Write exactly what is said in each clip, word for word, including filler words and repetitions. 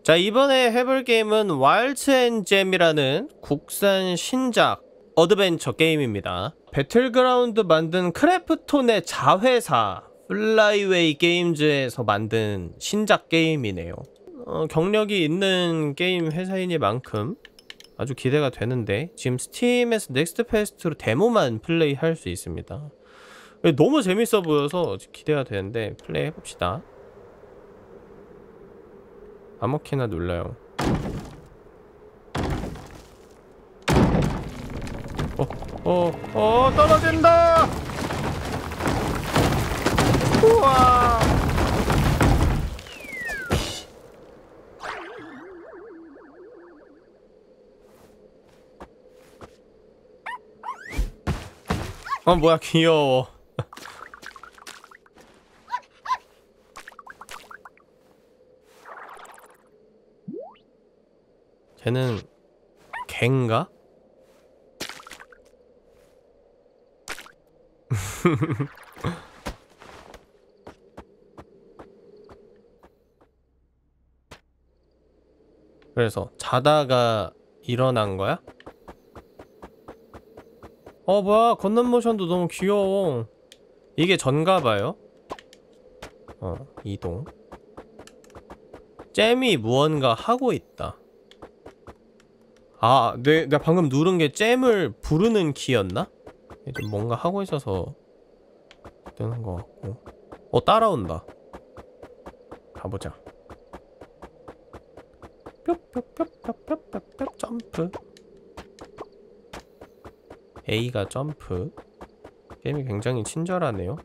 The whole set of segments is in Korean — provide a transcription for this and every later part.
자, 이번에 해볼 게임은 와일드 앤 잼이라는 국산 신작 어드벤처 게임입니다. 배틀그라운드 만든 크래프톤의 자회사 플라이웨이 게임즈에서 만든 신작 게임이네요. 어, 경력이 있는 게임 회사이니만큼 아주 기대가 되는데, 지금 스팀에서 넥스트 페스트로 데모만 플레이 할 수 있습니다. 너무 재밌어 보여서 기대가 되는데 플레이 해봅시다. 아무키나 눌러요. 어, 어, 어, 떨어진다! 우와! 어, 뭐야, 귀여워. 쟤는 갠가? 그래서 자다가 일어난 거야? 어, 뭐야, 걷는 모션도 너무 귀여워. 이게 전가봐요. 어, 이동. 잼이 무언가 하고 있다. 아, 내, 내가 방금 누른 게 잼을 부르는 키였나? 좀 뭔가 하고 있어서 뜨는 것 같고. 어, 따라온다. 가보자. 뿅뿅뿅뿅뿅뿅뿅 점프. A가 점프. 게임이 굉장히 친절하네요.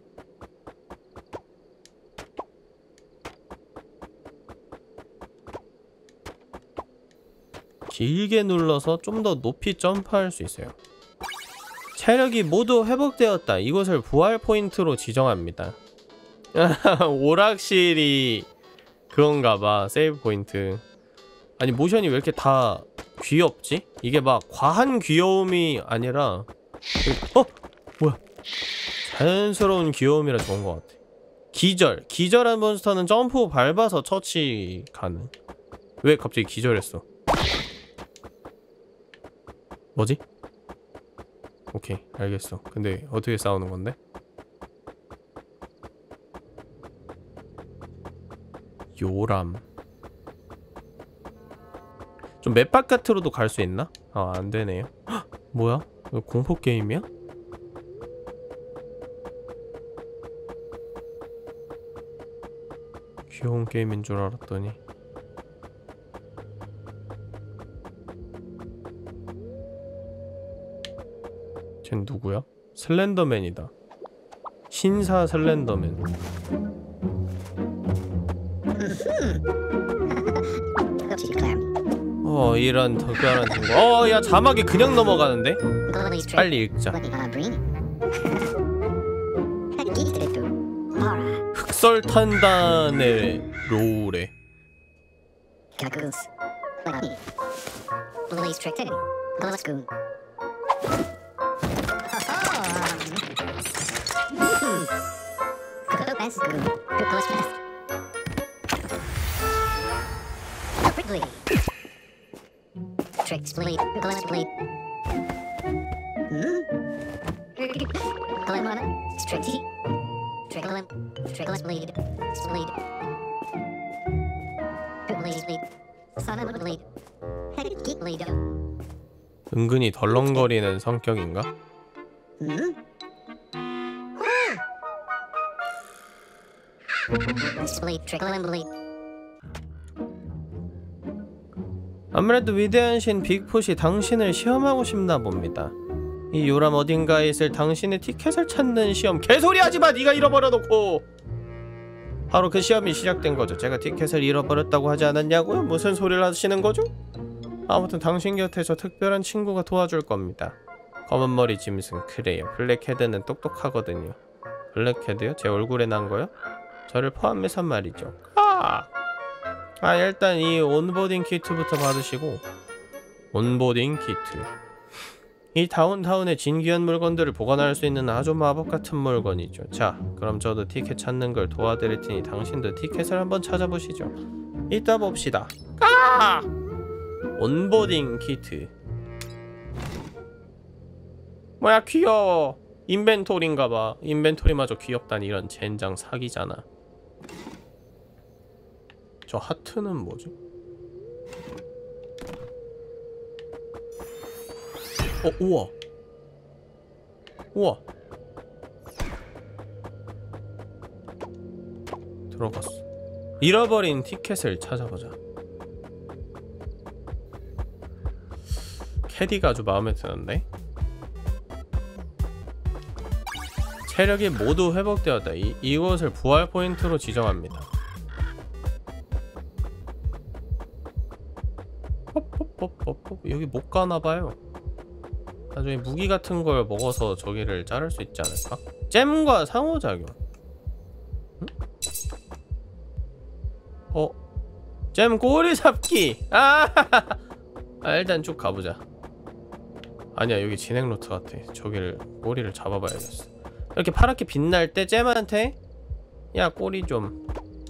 길게 눌러서 좀 더 높이 점프할 수 있어요. 체력이 모두 회복되었다. 이곳을 부활 포인트로 지정합니다. 오락실이 그건가봐. 세이브 포인트. 아니, 모션이 왜 이렇게 다 귀엽지? 이게 막 과한 귀여움이 아니라, 어? 뭐야? 자연스러운 귀여움이라 좋은 것 같아. 기절. 기절한 몬스터는 점프 밟아서 처치 가능. 왜 갑자기 기절했어? 뭐지? 오케이, 알겠어. 근데 어떻게 싸우는 건데? 요람. 좀 맵 바깥으로도 갈 수 있나? 아, 안 되네요. 헉! 뭐야? 이거 공포 게임이야? 귀여운 게임인 줄 알았더니. 쟨 누구야? 슬렌더맨이다. 신사 슬렌더맨. 어, 이런 특별한 친구. 어, 야, 자막이 그냥 넘어가는데? 빨리 읽자. 흑설탄단의 롤에 Tricks bleed, glass bleed. Hmm? Glimmer, Strixy. Trickle, Trickless bleed, bleed. Bleed, bleed. Son of a bleed. Geek bleed. 은근히 덜렁거리는 성격인가? Hmm? Bleed, trickle and bleed. 아무래도 위대한 신 빅풋이 당신을 시험하고 싶나 봅니다. 이 요람 어딘가에 있을 당신의 티켓을 찾는 시험. 개소리 하지마! 네가 잃어버려놓고! 바로 그 시험이 시작된 거죠. 제가 티켓을 잃어버렸다고 하지 않았냐고요? 무슨 소리를 하시는 거죠? 아무튼 당신 곁에서 특별한 친구가 도와줄 겁니다. 검은머리 짐승, 그래요. 블랙헤드는 똑똑하거든요. 블랙헤드요? 제 얼굴에 난 거요? 저를 포함해서 말이죠. 아! 아, 일단 이 온보딩 키트부터 받으시고. 온보딩 키트. 이 다운타운의 진귀한 물건들을 보관할 수 있는 아주 마법 같은 물건이죠. 자, 그럼 저도 티켓 찾는 걸 도와드릴 테니 당신도 티켓을 한번 찾아보시죠. 이따 봅시다. 아! 온보딩 키트. 뭐야 귀여워. 인벤토리인가봐. 인벤토리마저 귀엽다니. 이런 젠장 사기잖아. 저 하트는 뭐지? 어 우와 우와 들어갔어. 잃어버린 티켓을 찾아보자. 캐디가 아주 마음에 드는데? 체력이 모두 회복되었다. 이, 이곳을 부활 포인트로 지정합니다. poppoppoppop. 여기 못 가나봐요. 나중에 무기 같은 걸 먹어서 저기를 자를 수 있지 않을까? 잼과 상호작용. 응? 어? 잼 꼬리 잡기! 아! 아 일단 쭉 가보자. 아니야 여기 진행 루트 같아. 저기를 꼬리를 잡아봐야겠어. 이렇게 파랗게 빛날 때 잼한테 야 꼬리 좀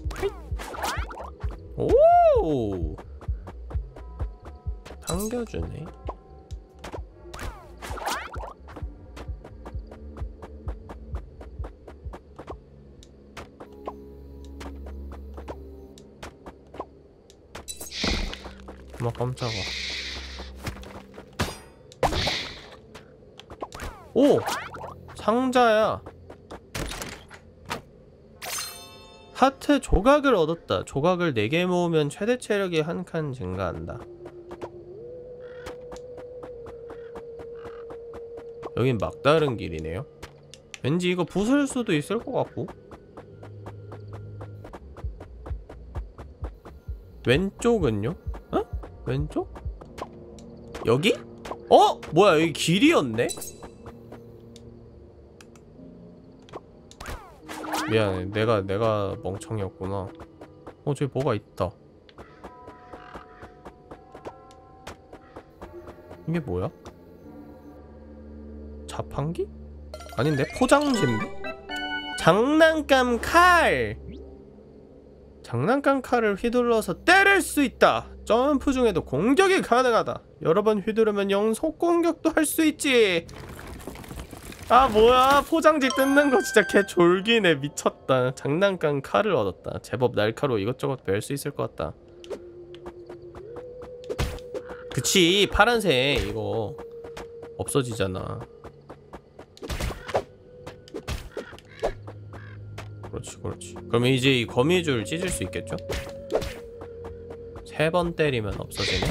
오 당겨주네. 엄마 깜짝아. 오! 상자야. 하트 조각을 얻었다. 조각을 네 개 모으면 최대 체력이 한 칸 증가한다. 여긴 막다른 길이네요. 왠지 이거 부술 수도 있을 것 같고. 왼쪽은요? 어? 왼쪽? 여기? 어? 뭐야 여기 길이었네? 미안해 내가 내가 멍청이었구나. 어 저기 뭐가 있다. 이게 뭐야? 자판기? 아닌데? 포장지인데? 장난감 칼! 장난감 칼을 휘둘러서 때릴 수 있다. 점프 중에도 공격이 가능하다. 여러 번 휘두르면 연속 공격도 할 수 있지. 아 뭐야 포장지 뜯는 거 진짜 개 졸기네. 미쳤다. 장난감 칼을 얻었다. 제법 날카로워. 이것저것 벨 수 있을 것 같다. 그치 파란색 이거 없어지잖아. 그렇지 그렇지. 그러면 이제 이 거미줄 찢을 수 있겠죠? 세 번 때리면 없어지네.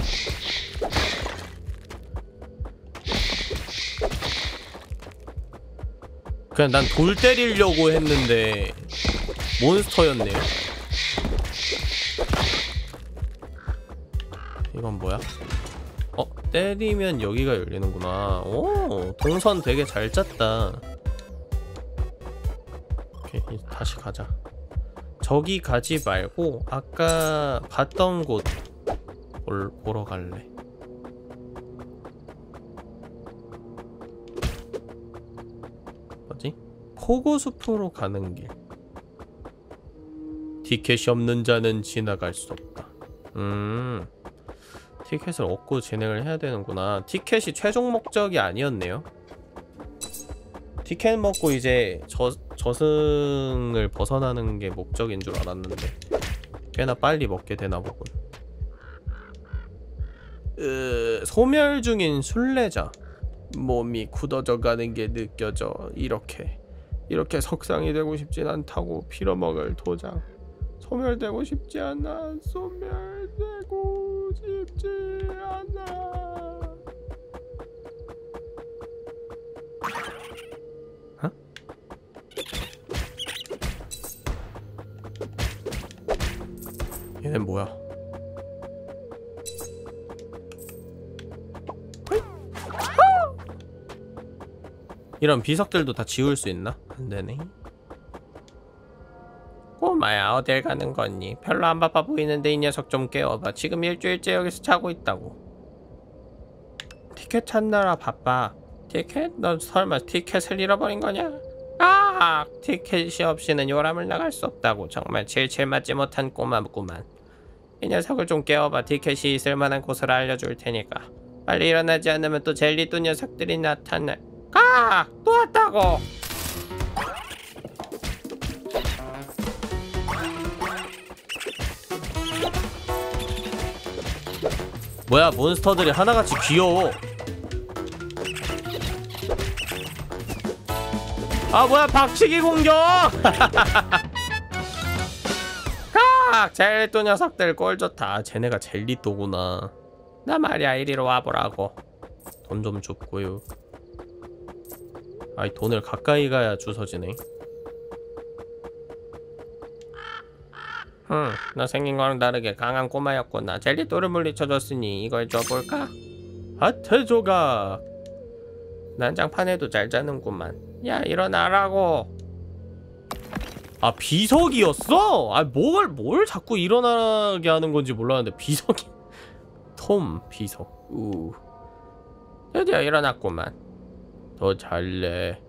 그냥 난 돌 때리려고 했는데 몬스터였네요. 이건 뭐야? 어? 때리면 여기가 열리는구나. 오 동선 되게 잘 짰다. 오케이 이제 다시 가자. 저기 가지 말고 아까 봤던 곳 볼, 보러 갈래. 뭐지? 포고숲으로 가는 길. 티켓이 없는 자는 지나갈 수 없다. 음 티켓을 얻고 진행을 해야 되는구나. 티켓이 최종 목적이 아니었네요. 티켓 먹고 이제 저, 저승을 벗어나는 게 목적인 줄 알았는데 꽤나 빨리 먹게 되나 보군. 으, 소멸 중인 순례자. 몸이 굳어져 가는 게 느껴져. 이렇게 이렇게 석상이 되고 싶진 않다고. 빌어먹을 도장. 소멸되고 싶지 않아. 소멸되고 싶지 않아. 어? 얘는 뭐야? 이런 비석들도 다 지울 수 있나? 안되네. 꼬마야 어딜 가는 거니? 별로 안 바빠 보이는데 이 녀석 좀 깨워봐. 지금 일주일째 여기서 자고 있다고. 티켓 찾느라 바빠. 티켓? 너 설마 티켓을 잃어버린 거냐? 아! 티켓이 없이는 요람을 나갈 수 없다고. 정말 칠칠 맞지 못한 꼬마구만. 이 녀석을 좀 깨워봐. 티켓이 있을만한 곳을 알려줄 테니까. 빨리 일어나지 않으면 또 젤리또 녀석들이 나타나. 가! 또 왔다고! 뭐야, 몬스터들이 하나같이 귀여워. 아 뭐야, 박치기 공격! 각! 젤리또 녀석들 꼴 좋다. 쟤네가 젤리또구나. 나 말이야, 이리로 와보라고. 돈 좀 줍고요. 아이, 돈을 가까이 가야 주워지네. 흠, 너 생긴 거랑 다르게 강한 꼬마였구나. 젤리또를 물리쳐줬으니 이걸 줘볼까? 하트 조각! 난장판에도 잘 자는구만. 야, 일어나라고. 아, 비석이었어? 아, 뭘, 뭘 자꾸 일어나게 하는 건지 몰랐는데 비석이. 톰, 비석. 우. 드디어 일어났구만. 더 잘래.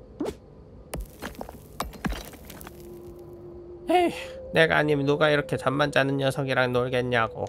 에이, 내가 아니면 누가 이렇게 잠만 자는 녀석이랑 놀겠냐고.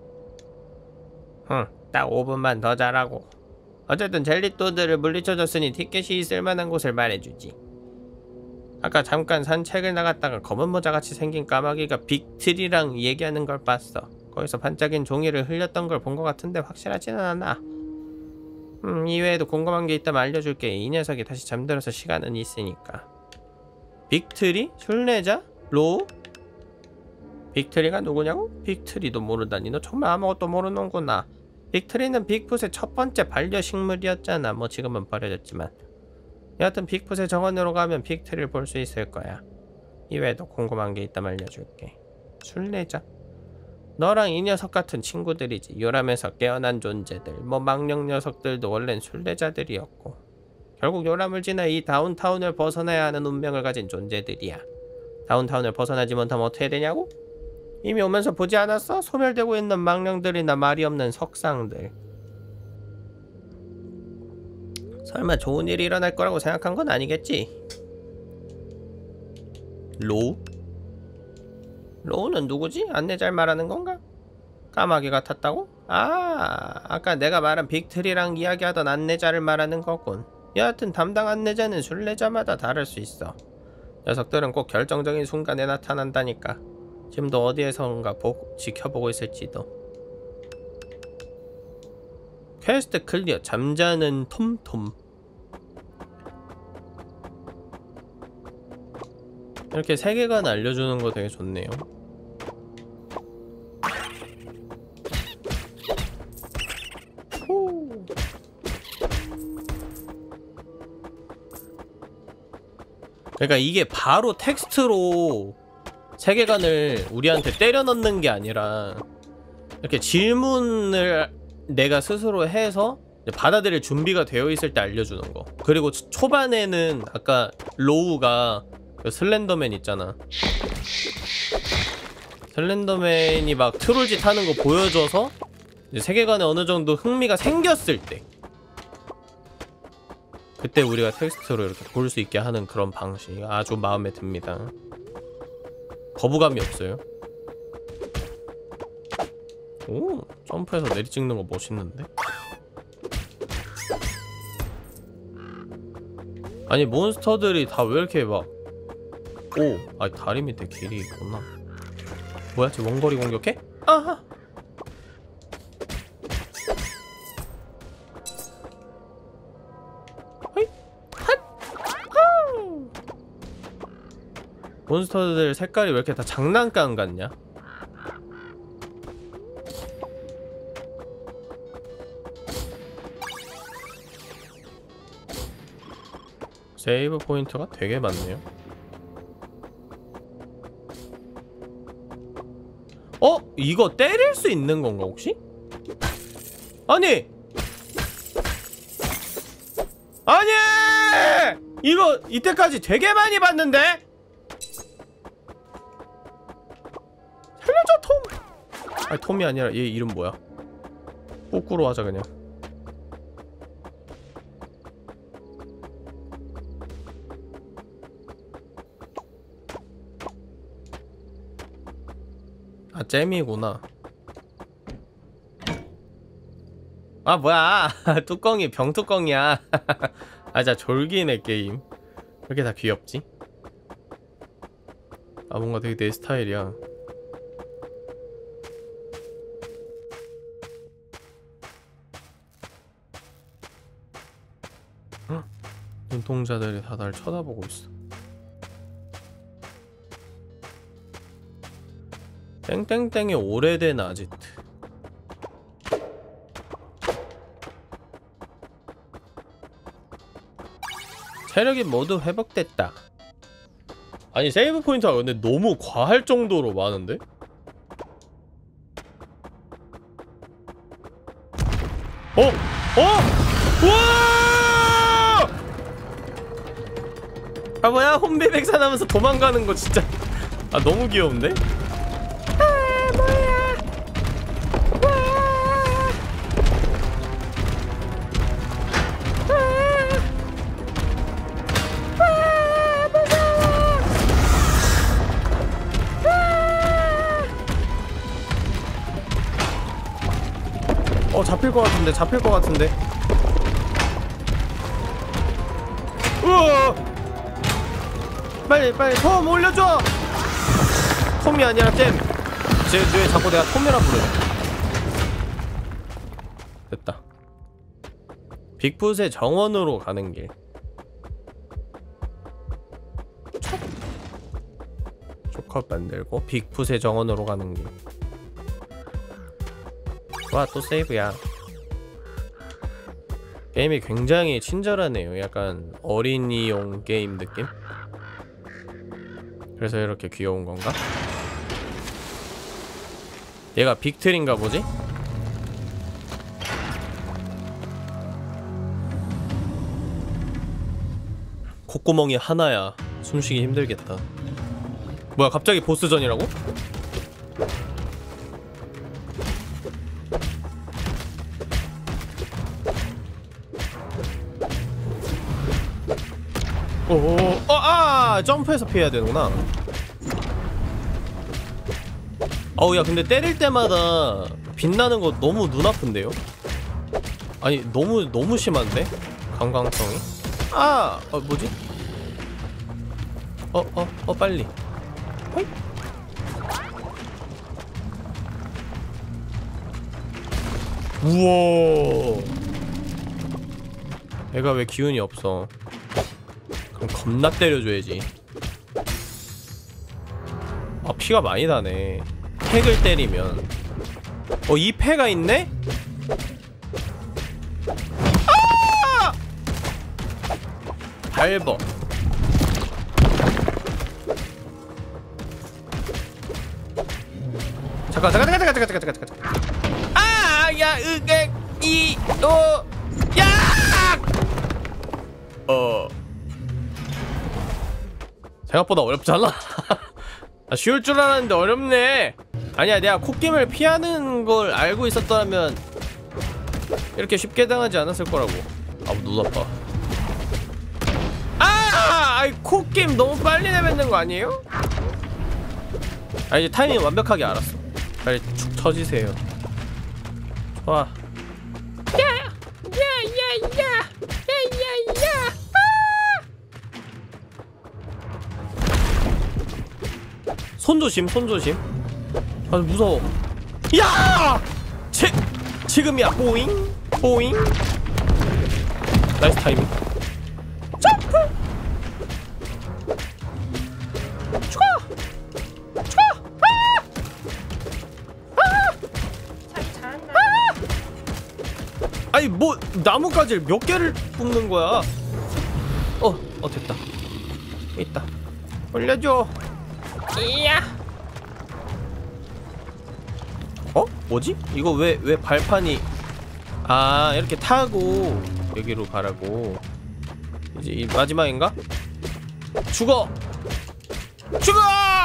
응, 딱 오 분만 더 자라고. 어쨌든 젤리또들을 물리쳐줬으니 티켓이 있을 만한 곳을 말해주지. 아까 잠깐 산책을 나갔다가 검은 모자같이 생긴 까마귀가 빅트리랑 얘기하는 걸 봤어. 거기서 반짝인 종이를 흘렸던 걸 본 것 같은데 확실하지는 않아. 음, 이외에도 궁금한 게 있다면 알려줄게. 이 녀석이 다시 잠들어서 시간은 있으니까. 빅트리? 순례자? 로우? 빅트리가 누구냐고? 빅트리도 모르다니. 너 정말 아무것도 모르는구나. 빅트리는 빅풋의 첫 번째 반려식물이었잖아. 뭐 지금은 버려졌지만. 여하튼 빅풋의 정원으로 가면 빅트리를 볼 수 있을 거야. 이외에도 궁금한 게 있다면 알려줄게. 순례자? 너랑 이 녀석 같은 친구들이지. 요람에서 깨어난 존재들. 뭐 망령 녀석들도 원래는 순례자들이었고, 결국 요람을 지나 이 다운타운을 벗어나야 하는 운명을 가진 존재들이야. 다운타운을 벗어나지 못하면 어떻게 되냐고? 이미 오면서 보지 않았어? 소멸되고 있는 망령들이나 말이 없는 석상들. 설마 좋은 일이 일어날 거라고 생각한 건 아니겠지? 로우? 로우는 누구지? 안내자를 말하는 건가? 까마귀 같았다고? 아, 아까 내가 말한 빅트리랑 이야기하던 안내자를 말하는 거군. 여하튼 담당 안내자는 순례자마다 다를 수 있어. 녀석들은 꼭 결정적인 순간에 나타난다니까. 지금도 어디에선가 보, 지켜보고 있을지도. 퀘스트 클리어. 잠자는 톰톰. 이렇게 세계관 알려주는 거 되게 좋네요. 호. 그러니까 이게 바로 텍스트로 세계관을 우리한테 때려 넣는 게 아니라 이렇게 질문을 내가 스스로 해서 받아들일 준비가 되어 있을 때 알려주는 거. 그리고 초반에는 아까 로우가 그 슬렌더맨 있잖아. 슬렌더맨이 막 트롤짓 하는 거 보여줘서 이제 세계관에 어느 정도 흥미가 생겼을 때, 그때 우리가 텍스트로 이렇게 볼 수 있게 하는 그런 방식 아주 마음에 듭니다. 거부감이 없어요. 오, 점프해서 내리 찍는 거 멋있는데? 아니 몬스터들이 다 왜 이렇게 막, 오, 아 다리 밑에 길이 있구나. 뭐야, 쟤 원거리 공격해? 아하! 허이! 핫! 후! 몬스터들 색깔이 왜 이렇게 다 장난감 같냐? 세이브 포인트가 되게 많네요. 어? 이거 때릴 수 있는 건가 혹시? 아니! 아니! 이거 이때까지 되게 많이 봤는데? 살려줘 톰! 아니 톰이 아니라 얘 이름 뭐야? 꼬꾸로 하자 그냥. 아 잼이구나. 아 뭐야 뚜껑이 병뚜껑이야. 아 진짜 졸기네 게임. 왜 이렇게 다 귀엽지? 아 뭔가 되게 내 스타일이야. 헉? 눈동자들이 다 날 쳐다보고 있어. 땡땡땡의 오래된 아지트. 체력이 모두 회복됐다. 아니 세이브 포인트가 근데 너무 과할 정도로 많은데? 어? 어? 우와! 아 뭐야 혼비백산하면서 도망가는 거 진짜 아 너무 귀여운데? 아 뭐야? 어 잡힐 것 같은데 잡힐 것 같은데. 우와! 빨리 빨리 톰 올려줘. 톰이 아니라 잼. 쟤왜 자꾸 내가 톰이라 부르냐. 됐다. 빅풋의 정원으로 가는 길. 초컷 만들고 빅풋의 정원으로 가는 길. 와 또 세이브야. 게임이 굉장히 친절하네요. 약간 어린이용 게임 느낌? 그래서 이렇게 귀여운 건가? 얘가 빅틀인가 보지? 콧구멍이 하나야. 숨쉬기 힘들겠다. 뭐야 갑자기 보스전이라고? 오오 어, 아 점프해서 피해야 되는구나. 어우 야 근데 때릴 때마다 빛나는 거 너무 눈 아픈데요? 아니 너무 너무 심한데? 강광성이? 아! 어 뭐지? 어 어 어 빨리 호잇. 우와 애가 왜 기운이 없어. 그럼 겁나 때려줘야지. 아 피가 많이 나네. 팩을 때리면. 어 이 패가 있네? 아! 밟어. 잠깐 잠깐 잠깐 잠깐 잠깐 잠깐 잠깐. 아! 야 으게 이 어 야! 어 생각보다 어렵지 않아? 아, 쉬울 줄 알았는데 어렵네. 아니야 내가 콧김을 피하는 걸 알고 있었더라면 이렇게 쉽게 당하지 않았을 거라고. 아우 눈 아파. 아! 아이 콧김 너무 빨리 내뱉는 거 아니에요? 아 이제 타이밍 완벽하게 알았어. 빨리 축 쳐지세요. 좋아. 야야야야야야야야 손 조심, 손 조심. 아 무서워. 야! 지, 지금이야. 보잉, 보잉. 나이스 타이밍. 점프. 추가, 추가. 아! 아! 잘 잘한다. 아! 아니 뭐 나뭇가지를 몇 개를 뽑는 거야? 어, 어 됐다. 있다. 올려줘. 이야. 어? 뭐지? 이거 왜, 왜 발판이 아 이렇게 타고 여기로 가라고. 이제 이 마지막인가? 죽어! 죽어!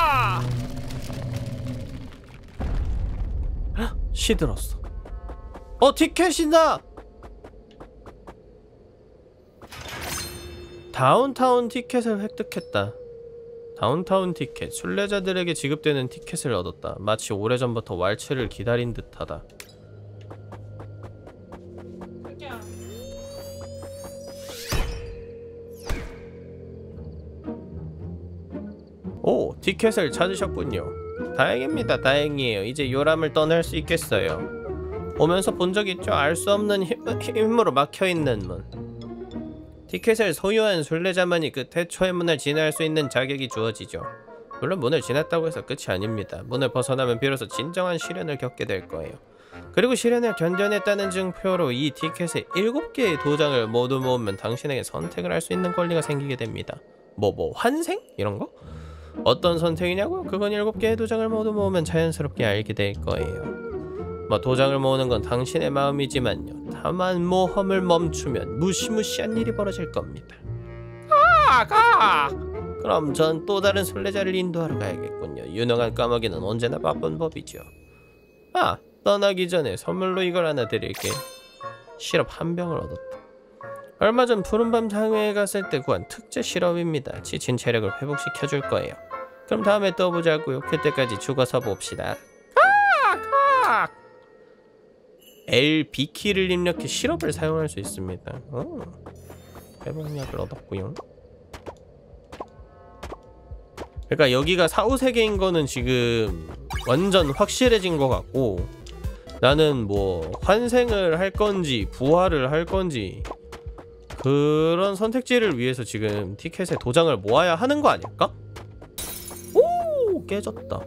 헉, 시들었어. 어 티켓이다! 다운타운 티켓을 획득했다. 다운타운 티켓. 순례자들에게 지급되는 티켓을 얻었다. 마치 오래전부터 왈츠를 기다린 듯하다. 오, 티켓을 찾으셨군요. 다행입니다. 다행이에요. 이제 요람을 떠날 수 있겠어요. 오면서 본 적 있죠? 알 수 없는 힘, 힘으로 막혀있는 문. 티켓을 소유한 순례자만이 그 태초의 문을 지날 수 있는 자격이 주어지죠. 물론 문을 지났다고 해서 끝이 아닙니다. 문을 벗어나면 비로소 진정한 시련을 겪게 될 거예요. 그리고 시련을 견뎌냈다는 증표로 이 티켓의 일곱 개의 도장을 모두 모으면 당신에게 선택을 할 수 있는 권리가 생기게 됩니다. 뭐 뭐 환생? 이런 거? 어떤 선택이냐고요? 그건 일곱 개의 도장을 모두 모으면 자연스럽게 알게 될 거예요. 뭐 도장을 모으는 건 당신의 마음이지만요. 다만 모험을 멈추면 무시무시한 일이 벌어질 겁니다. 가! 가! 그럼 전 또 다른 순례자를 인도하러 가야겠군요. 유능한 까마귀는 언제나 바쁜 법이죠. 아! 떠나기 전에 선물로 이걸 하나 드릴게. 시럽 한 병을 얻었다. 얼마 전 푸른밤 장외에 갔을 때 구한 특제 시럽입니다. 지친 체력을 회복시켜줄 거예요. 그럼 다음에 또 보자고요. 그때까지 죽어서 봅시다. 아! L, B키를 입력해 시럽을 사용할 수 있습니다. 어. 회복약을 얻었고요. 그러니까 여기가 사후세계인 거는 지금 완전 확실해진 것 같고, 나는 뭐 환생을 할 건지 부활을 할 건지 그런 선택지를 위해서 지금 티켓에 도장을 모아야 하는 거 아닐까? 오! 깨졌다.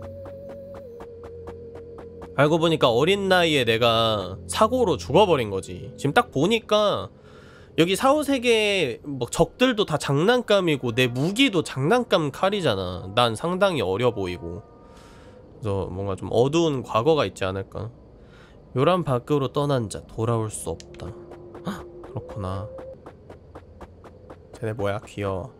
알고 보니까 어린 나이에 내가 사고로 죽어버린 거지. 지금 딱 보니까 여기 사후세계 뭐 적들도 다 장난감이고 내 무기도 장난감 칼이잖아. 난 상당히 어려 보이고. 그래서 뭔가 좀 어두운 과거가 있지 않을까. 요람 밖으로 떠난 자 돌아올 수 없다. 헉, 그렇구나. 쟤네 뭐야? 귀여워.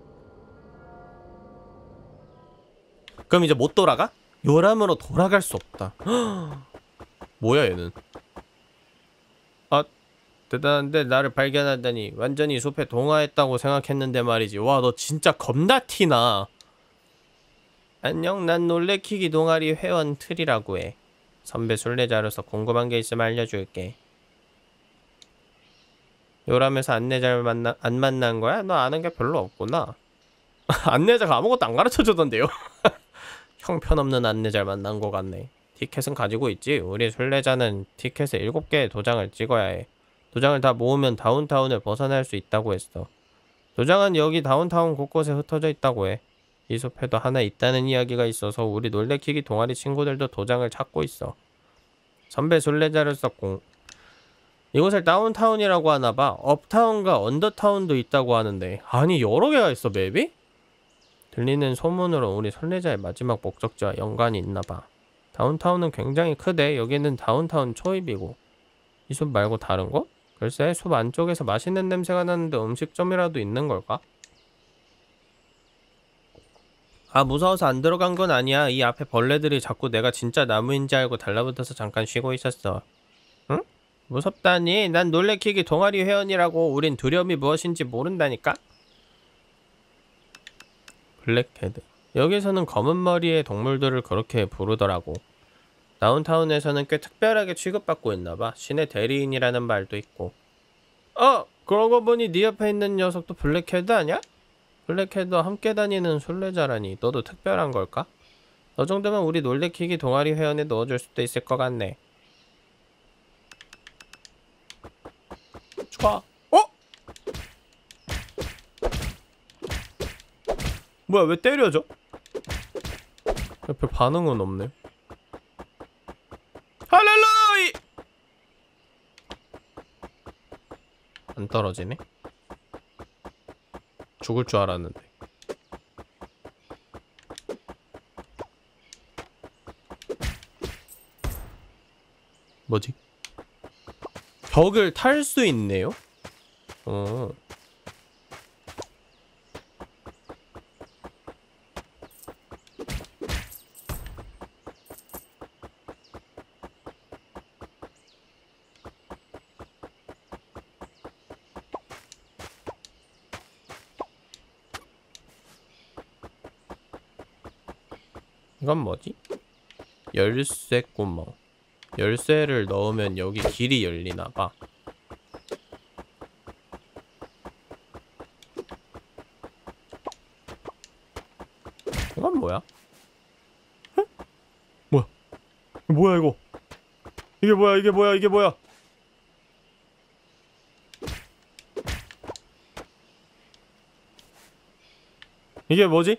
그럼 이제 못 돌아가? 요람으로 돌아갈 수 없다. 헉, 뭐야 얘는. 아, 대단한데 나를 발견하다니. 완전히 숲에 동화했다고 생각했는데 말이지. 와, 너 진짜 겁나 티나. 안녕, 난 놀래키기 동아리 회원 틀이라고 해. 선배 순례자로서 궁금한 게 있으면 알려줄게. 요람에서 안내자를 만나, 안 만난 거야? 너 아는 게 별로 없구나. 안내자가 아무것도 안 가르쳐주던데요? 형편없는 안내자를 만난 거 같네. 티켓은 가지고 있지? 우리 순례자는 티켓에 일곱 개의 도장을 찍어야 해. 도장을 다 모으면 다운타운을 벗어날 수 있다고 했어. 도장은 여기 다운타운 곳곳에 흩어져 있다고 해. 이 숲에도 하나 있다는 이야기가 있어서 우리 놀래키기 동아리 친구들도 도장을 찾고 있어. 선배 순례자로서 공... 이곳을 다운타운이라고 하나봐. 업타운과 언더타운도 있다고 하는데, 아니 여러 개가 있어 맵이? 들리는 소문으로 우리 순례자의 마지막 목적지와 연관이 있나봐. 다운타운은 굉장히 크대. 여기는 다운타운 초입이고. 이 숲 말고 다른 곳? 글쎄, 숲 안쪽에서 맛있는 냄새가 나는데 음식점이라도 있는 걸까? 아, 무서워서 안 들어간 건 아니야. 이 앞에 벌레들이 자꾸 내가 진짜 나무인지 알고 달라붙어서 잠깐 쉬고 있었어. 응? 무섭다니? 난 놀래키기 동아리 회원이라고. 우린 두려움이 무엇인지 모른다니까? 블랙헤드. 여기서는 검은 머리의 동물들을 그렇게 부르더라고. 다운타운에서는 꽤 특별하게 취급받고 있나봐. 신의 대리인이라는 말도 있고. 어! 그러고 보니 네 옆에 있는 녀석도 블랙헤드 아냐? 블랙헤드와 함께 다니는 순례자라니. 너도 특별한 걸까? 너 정도면 우리 놀래키기 동아리 회원에 넣어줄 수도 있을 것 같네. 좋아. 어? 뭐야, 왜 때려져? 별 반응은 없네. 할렐루이! 안 떨어지네? 죽을 줄 알았는데. 뭐지? 벽을 탈 수 있네요? 어. 이건 뭐지? 열쇠 구멍. 열쇠를 넣으면 여기 길이 열리나봐. 뭐야? 응? 뭐야? 뭐야 이거? 이게 뭐야 이게 뭐야 이게 뭐야? 이게 뭐지?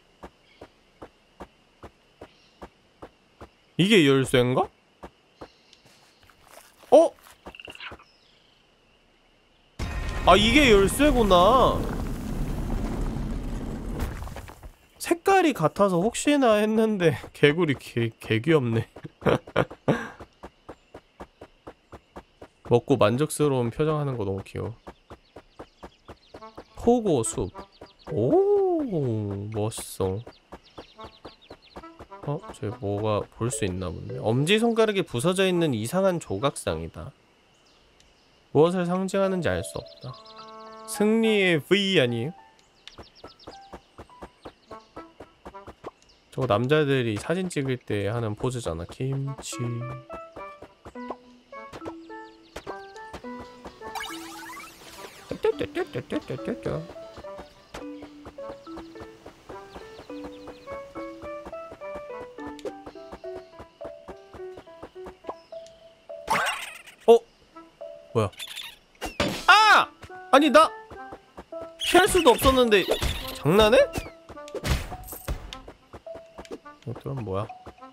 이게 열쇠인가? 어? 아 이게 열쇠구나. 색깔이 같아서 혹시나 했는데 개구리 개, 개 귀엽네. 먹고 만족스러운 표정하는 거 너무 귀여워. 포고 숲. 오 멋있어. 어? 저기 뭐가 볼 수 있나 본데. 엄지손가락에 부서져 있는 이상한 조각상이다. 무엇을 상징하는지 알 수 없다. 승리의 V 아니에요? 저거 남자들이 사진 찍을 때 하는 포즈잖아. 김치. 어? 뭐야? 아! 아니 나 피할 수도 없었는데 장난해? 이것들은 뭐야?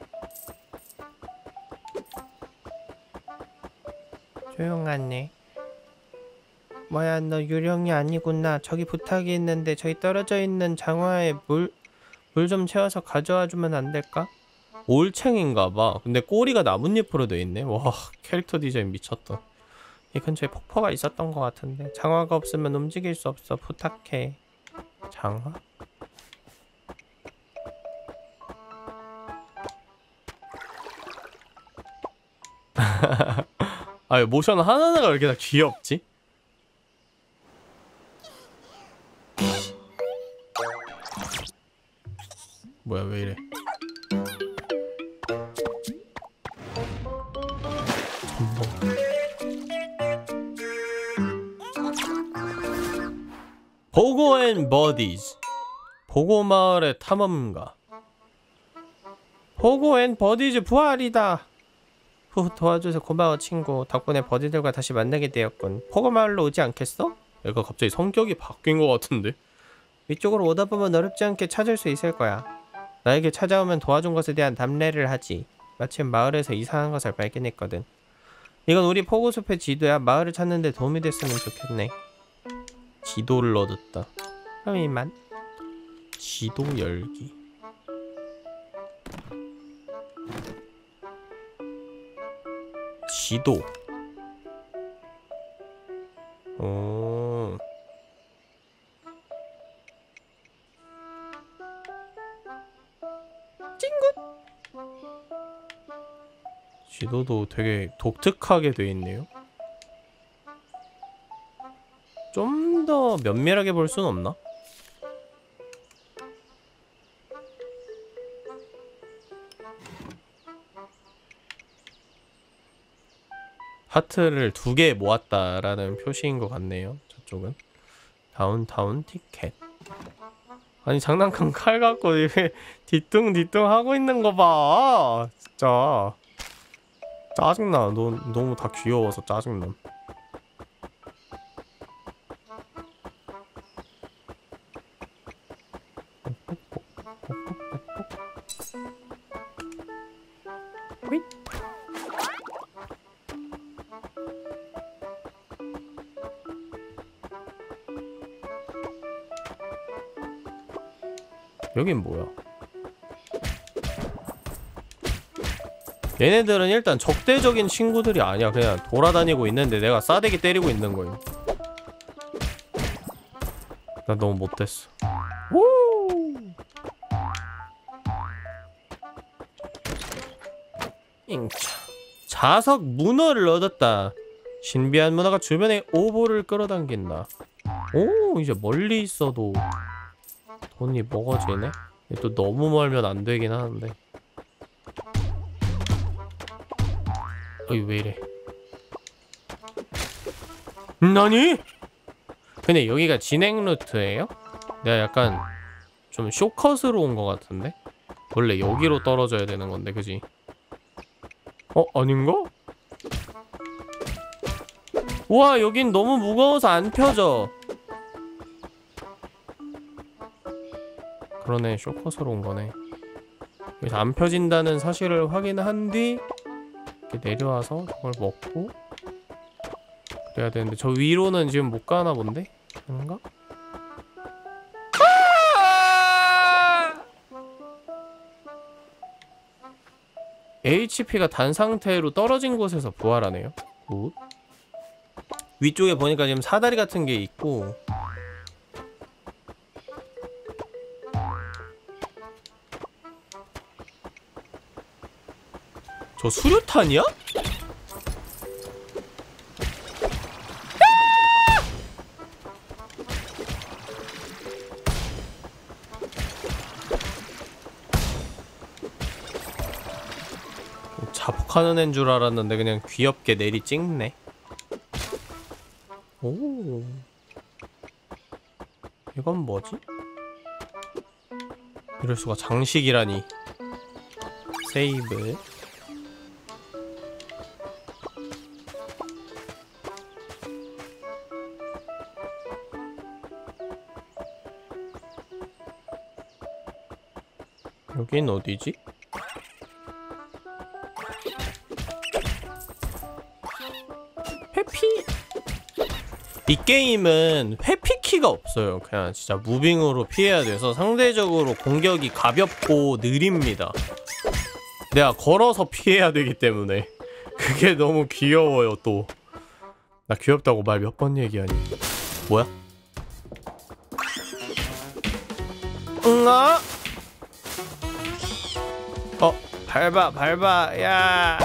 조용하네. 뭐야 너 유령이 아니구나. 저기 부탁이 있는데 저기 떨어져 있는 장화에 물 물 좀 채워서 가져와 주면 안 될까? 올챙인가봐. 근데 꼬리가 나뭇잎으로 돼 있네. 와 캐릭터 디자인 미쳤다. 이 근처에 폭포가 있었던 것 같은데 장화가 없으면 움직일 수 없어. 부탁해. 장화? 아 모션 하나하나가 왜 이렇게 다 귀엽지? 뭐야 왜 이래? 보고 앤 버디즈. 보고 마을의 탐험가. 보고 앤 버디즈 부활이다. 후 도와줘서 고마워 친구. 덕분에 버디들과 다시 만나게 되었군. 포고 마을로 오지 않겠어? 얘가 갑자기 성격이 바뀐 것 같은데? 위쪽으로 오다 보면 어렵지 않게 찾을 수 있을 거야. 나에게 찾아오면 도와준 것에 대한 답례를 하지. 마침 마을에서 이상한 것을 발견했거든. 이건 우리 포고숲의 지도야. 마을을 찾는 데 도움이 됐으면 좋겠네. 지도를 얻었다. 그럼 이만. 지도 열기. 지도. 오. 찡긋. 지도도 되게 독특하게 돼 있네요. 좀 더 면밀하게 볼 순 없나? 하트를 두 개 모았다라는 표시인 것 같네요. 저쪽은 다운타운 티켓. 아니 장난감 칼 갖고 이렇게 뒤뚱뒤뚱 하고 있는 거 봐. 진짜 짜증나. 너, 너무 다 귀여워서 짜증나. 여긴 뭐야? 얘네들은 일단 적대적인 친구들이 아니야. 그냥 돌아다니고 있는데 내가 싸대기 때리고 있는 거임. 나 너무 못됐어. 우! 잉차. 자석 문어를 얻었다. 신비한 문어가 주변에 오보를 끌어당긴다. 오, 이제 멀리 있어도 돈이 먹어지네? 또 너무 멀면 안 되긴 하는데. 어이 왜 이래? 나니? 근데 여기가 진행 루트예요? 내가 약간 좀 쇼컷으로 온 것 같은데? 원래 여기로 떨어져야 되는 건데, 그지? 어? 아닌가? 우와, 여긴 너무 무거워서 안 펴져. 그러네, 쇼컷으로 온 거네. 여기서 안 펴진다는 사실을 확인한 뒤 이렇게 내려와서 저걸 먹고 그래야 되는데, 저 위로는 지금 못 가나 본데? 아닌가? 에이치피가 단 상태로 떨어진 곳에서 부활하네요. 굿. 위쪽에 보니까 지금 사다리 같은 게 있고, 저 수류탄이야? 자폭하는 애인 줄 알았는데 그냥 귀엽게 내리 찍네. 오, 이건 뭐지? 이럴 수가. 장식이라니. 세이브. 여긴 어디지? 회피! 이 게임은 회피키가 없어요. 그냥 진짜 무빙으로 피해야 돼서 상대적으로 공격이 가볍고 느립니다. 내가 걸어서 피해야 되기 때문에 그게 너무 귀여워요. 또 나 귀엽다고 말 몇 번 얘기하니. 뭐야? 응아? 어, 밟아 밟아. 야,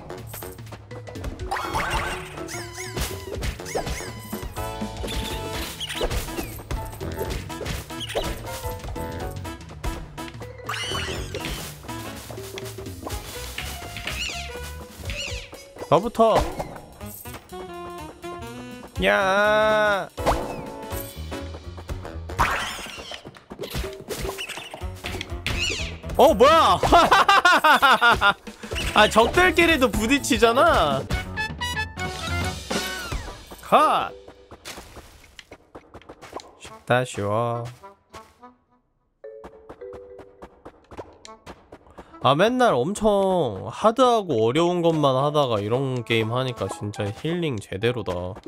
너부터. 야, 어 뭐야? 아, 적들끼리도 부딪히잖아. 컷. 쉽다 쉬워. 아, 맨날 엄청 하드하고 어려운 것만 하다가 이런 게임 하니까 진짜 힐링 제대로다.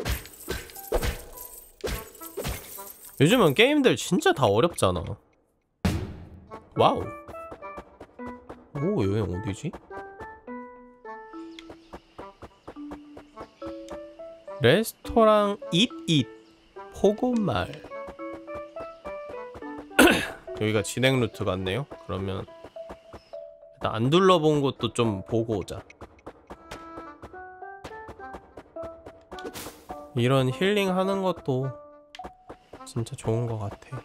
요즘은 게임들 진짜 다 어렵잖아. 와우. 오, 여기 어디지? 레스토랑 잇잇 포고말. 여기가 진행 루트 같네요. 그러면 일단 안 둘러본 곳도 좀 보고 오자. 이런 힐링 하는 것도 진짜 좋은 것 같아.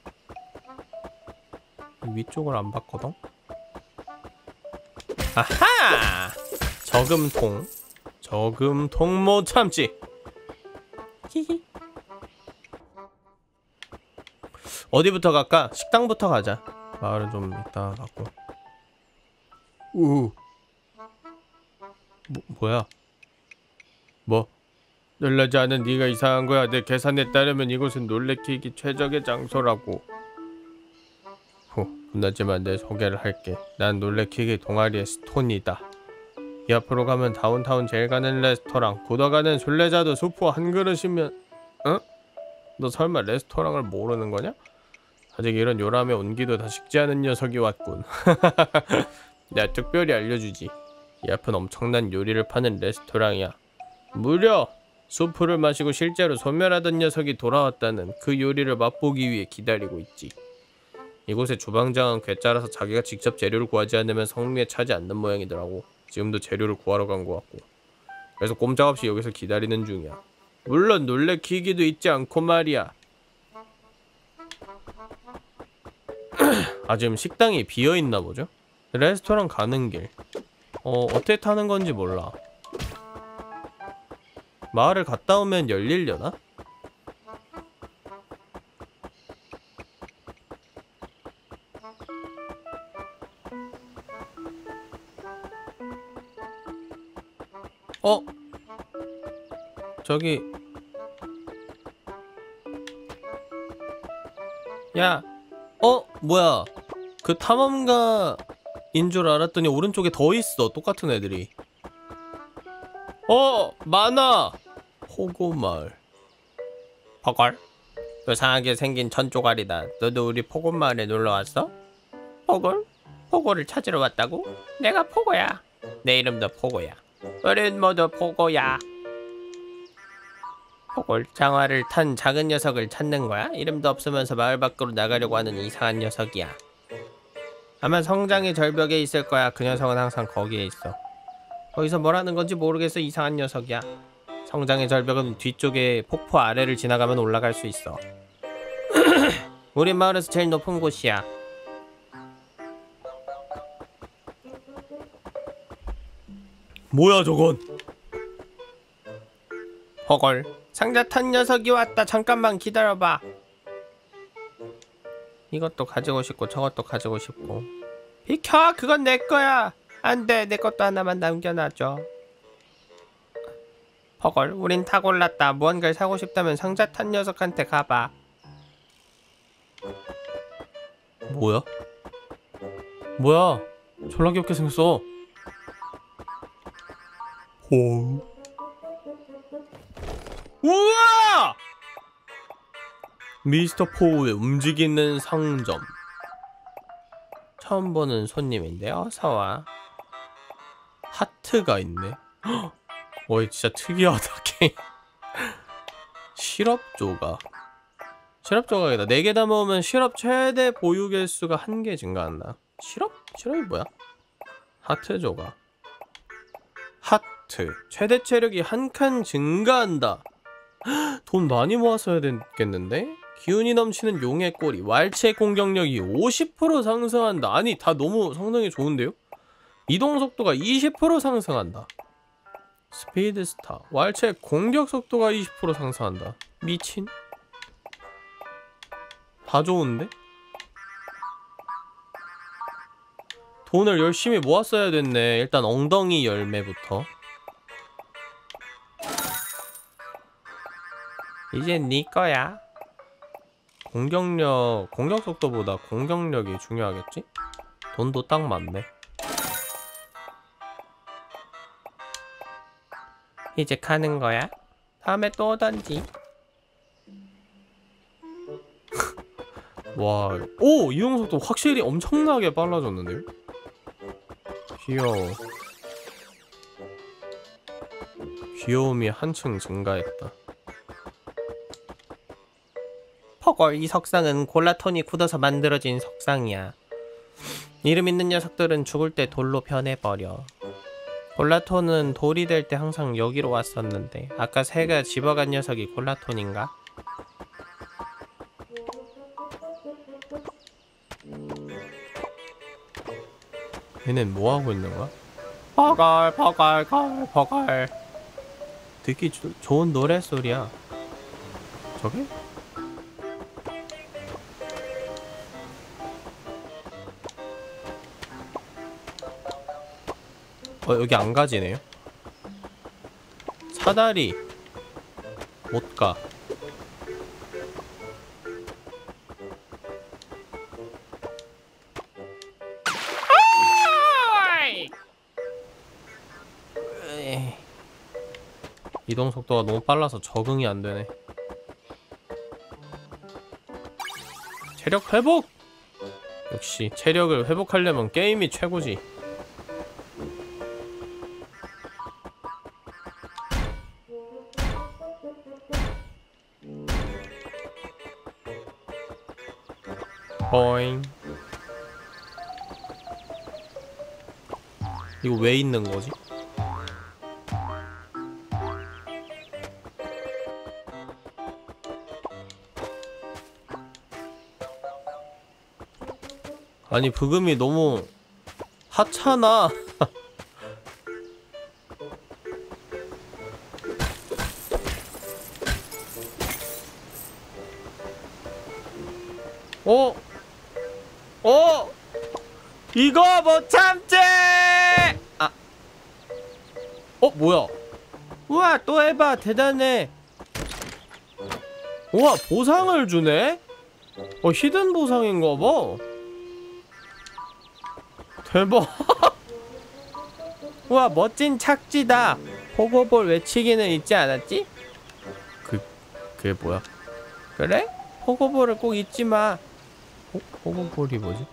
위쪽을 안 봤거든? 아하! 저금통. 저금통 못 참지. 히히. 어디부터 갈까? 식당부터 가자. 마을은 좀 이따 가고. 우. 뭐, 뭐야? 뭐? 놀라지 않은 네가 이상한 거야. 내 계산에 따르면 이곳은 놀래키기 최적의 장소라고. 후, 끝나지만 내 소개를 할게. 난 놀래키기 동아리의 스톤이다. 이 앞으로 가면 다운타운 제일 가는 레스토랑, 굳어가는 순례자도 수프 한 그릇이면... 응? 너 설마 레스토랑을 모르는 거냐? 아직 이런 요람에 온기도 다 식지 않은 녀석이 왔군. 내가 특별히 알려주지. 이 앞은 엄청난 요리를 파는 레스토랑이야. 무려 수프를 마시고 실제로 소멸하던 녀석이 돌아왔다는 그 요리를 맛보기 위해 기다리고 있지. 이곳의 주방장은 괴짜라서 자기가 직접 재료를 구하지 않으면 성미에 차지 않는 모양이더라고. 지금도 재료를 구하러 간 것 같고. 그래서 꼼짝없이 여기서 기다리는 중이야. 물론 놀래키기도 있지 않고 말이야. 아, 지금 식당이 비어있나 보죠? 레스토랑 가는 길. 어, 어떻게 타는 건지 몰라. 마을을 갔다 오면 열리려나? 저기 야, 어? 뭐야? 그 탐험가인 줄 알았더니 오른쪽에 더 있어. 똑같은 애들이. 어! 많아! 포고마을. 포골? 요상하게 생긴 천조가리다. 너도 우리 포고마을에 놀러왔어? 포골? 포고를 찾으러 왔다고? 내가 포고야. 내 이름도 포고야. 우린 모두 포고야. 포골, 장화를 탄 작은 녀석을 찾는 거야? 이름도 없으면서 마을 밖으로 나가려고 하는 이상한 녀석이야. 아마 성장의 절벽에 있을 거야. 그 녀석은 항상 거기에 있어. 거기서 뭘 하는 건지 모르겠어. 이상한 녀석이야. 성장의 절벽은 뒤쪽에 폭포 아래를 지나가면 올라갈 수 있어. 우리 마을에서 제일 높은 곳이야. 뭐야 저건? 포골, 상자 탄 녀석이 왔다. 잠깐만 기다려봐. 이것도 가지고 싶고 저것도 가지고 싶고. 비켜! 그건 내 거야. 안돼, 내 것도 하나만 남겨놔줘. 포골, 우린 다 골랐다. 무언가를 사고 싶다면 상자 탄 녀석한테 가봐. 뭐야? 뭐야? 졸라 귀엽게 생겼어. 호. 우와! 미스터 포우의 움직이는 상점. 처음 보는 손님인데 어서와. 하트가 있네. 어이 진짜 특이하다 게임. 시럽 조각. 시럽 조각이다. 네 개 담아오면 시럽 최대 보유 개수가 한 개 증가한다. 시럽? 시럽이 뭐야? 하트 조각. 하트. 최대 체력이 한 칸 증가한다. 돈 많이 모았어야 되겠는데? 기운이 넘치는 용의 꼬리. 왈체 공격력이 오십 퍼센트 상승한다. 아니 다 너무 성능이 좋은데요? 이동 속도가 이십 퍼센트 상승한다. 스피드스타. 왈체 공격 속도가 이십 퍼센트 상승한다. 미친. 다 좋은데? 돈을 열심히 모았어야 됐네. 일단 엉덩이 열매부터. 이젠 네 거야. 공격력, 공격 속도보다 공격력이 중요하겠지? 돈도 딱 맞네. 이제 가는 거야? 다음에 또 오던지. 와, 오! 이동 속도 확실히 엄청나게 빨라졌는데요? 귀여워. 귀여움이 한층 증가했다. 포골, 이 석상은 골라톤이 굳어서 만들어진 석상이야. 이름 있는 녀석들은 죽을 때 돌로 변해버려. 골라톤은 돌이 될 때 항상 여기로 왔었는데 아까 새가 집어간 녀석이 골라톤인가? 얘는 뭐하고 있는 거야? 포골, 포골, 걸, 포골. 듣기 조, 좋은 노랫소리야. 저게? 어, 여기 안 가지네요? 사다리 못 가. 이동 속도가 너무 빨라서 적응이 안 되네. 체력 회복! 역시 체력을 회복하려면 게임이 최고지. 보잉. 이거 왜 있는 거지? 아니 부금이 너무 하찮아. 어? 어? 이거 못 참지! 아. 어, 뭐야? 우와 또 해봐. 대단해. 우와 보상을 주네? 어 히든 보상인가봐. 대박. 우와 멋진 착지다. 포고볼 외치기는 잊지 않았지? 그... 그게 뭐야? 그래? 포고볼을 꼭 잊지마. 어? 포고볼이 뭐지?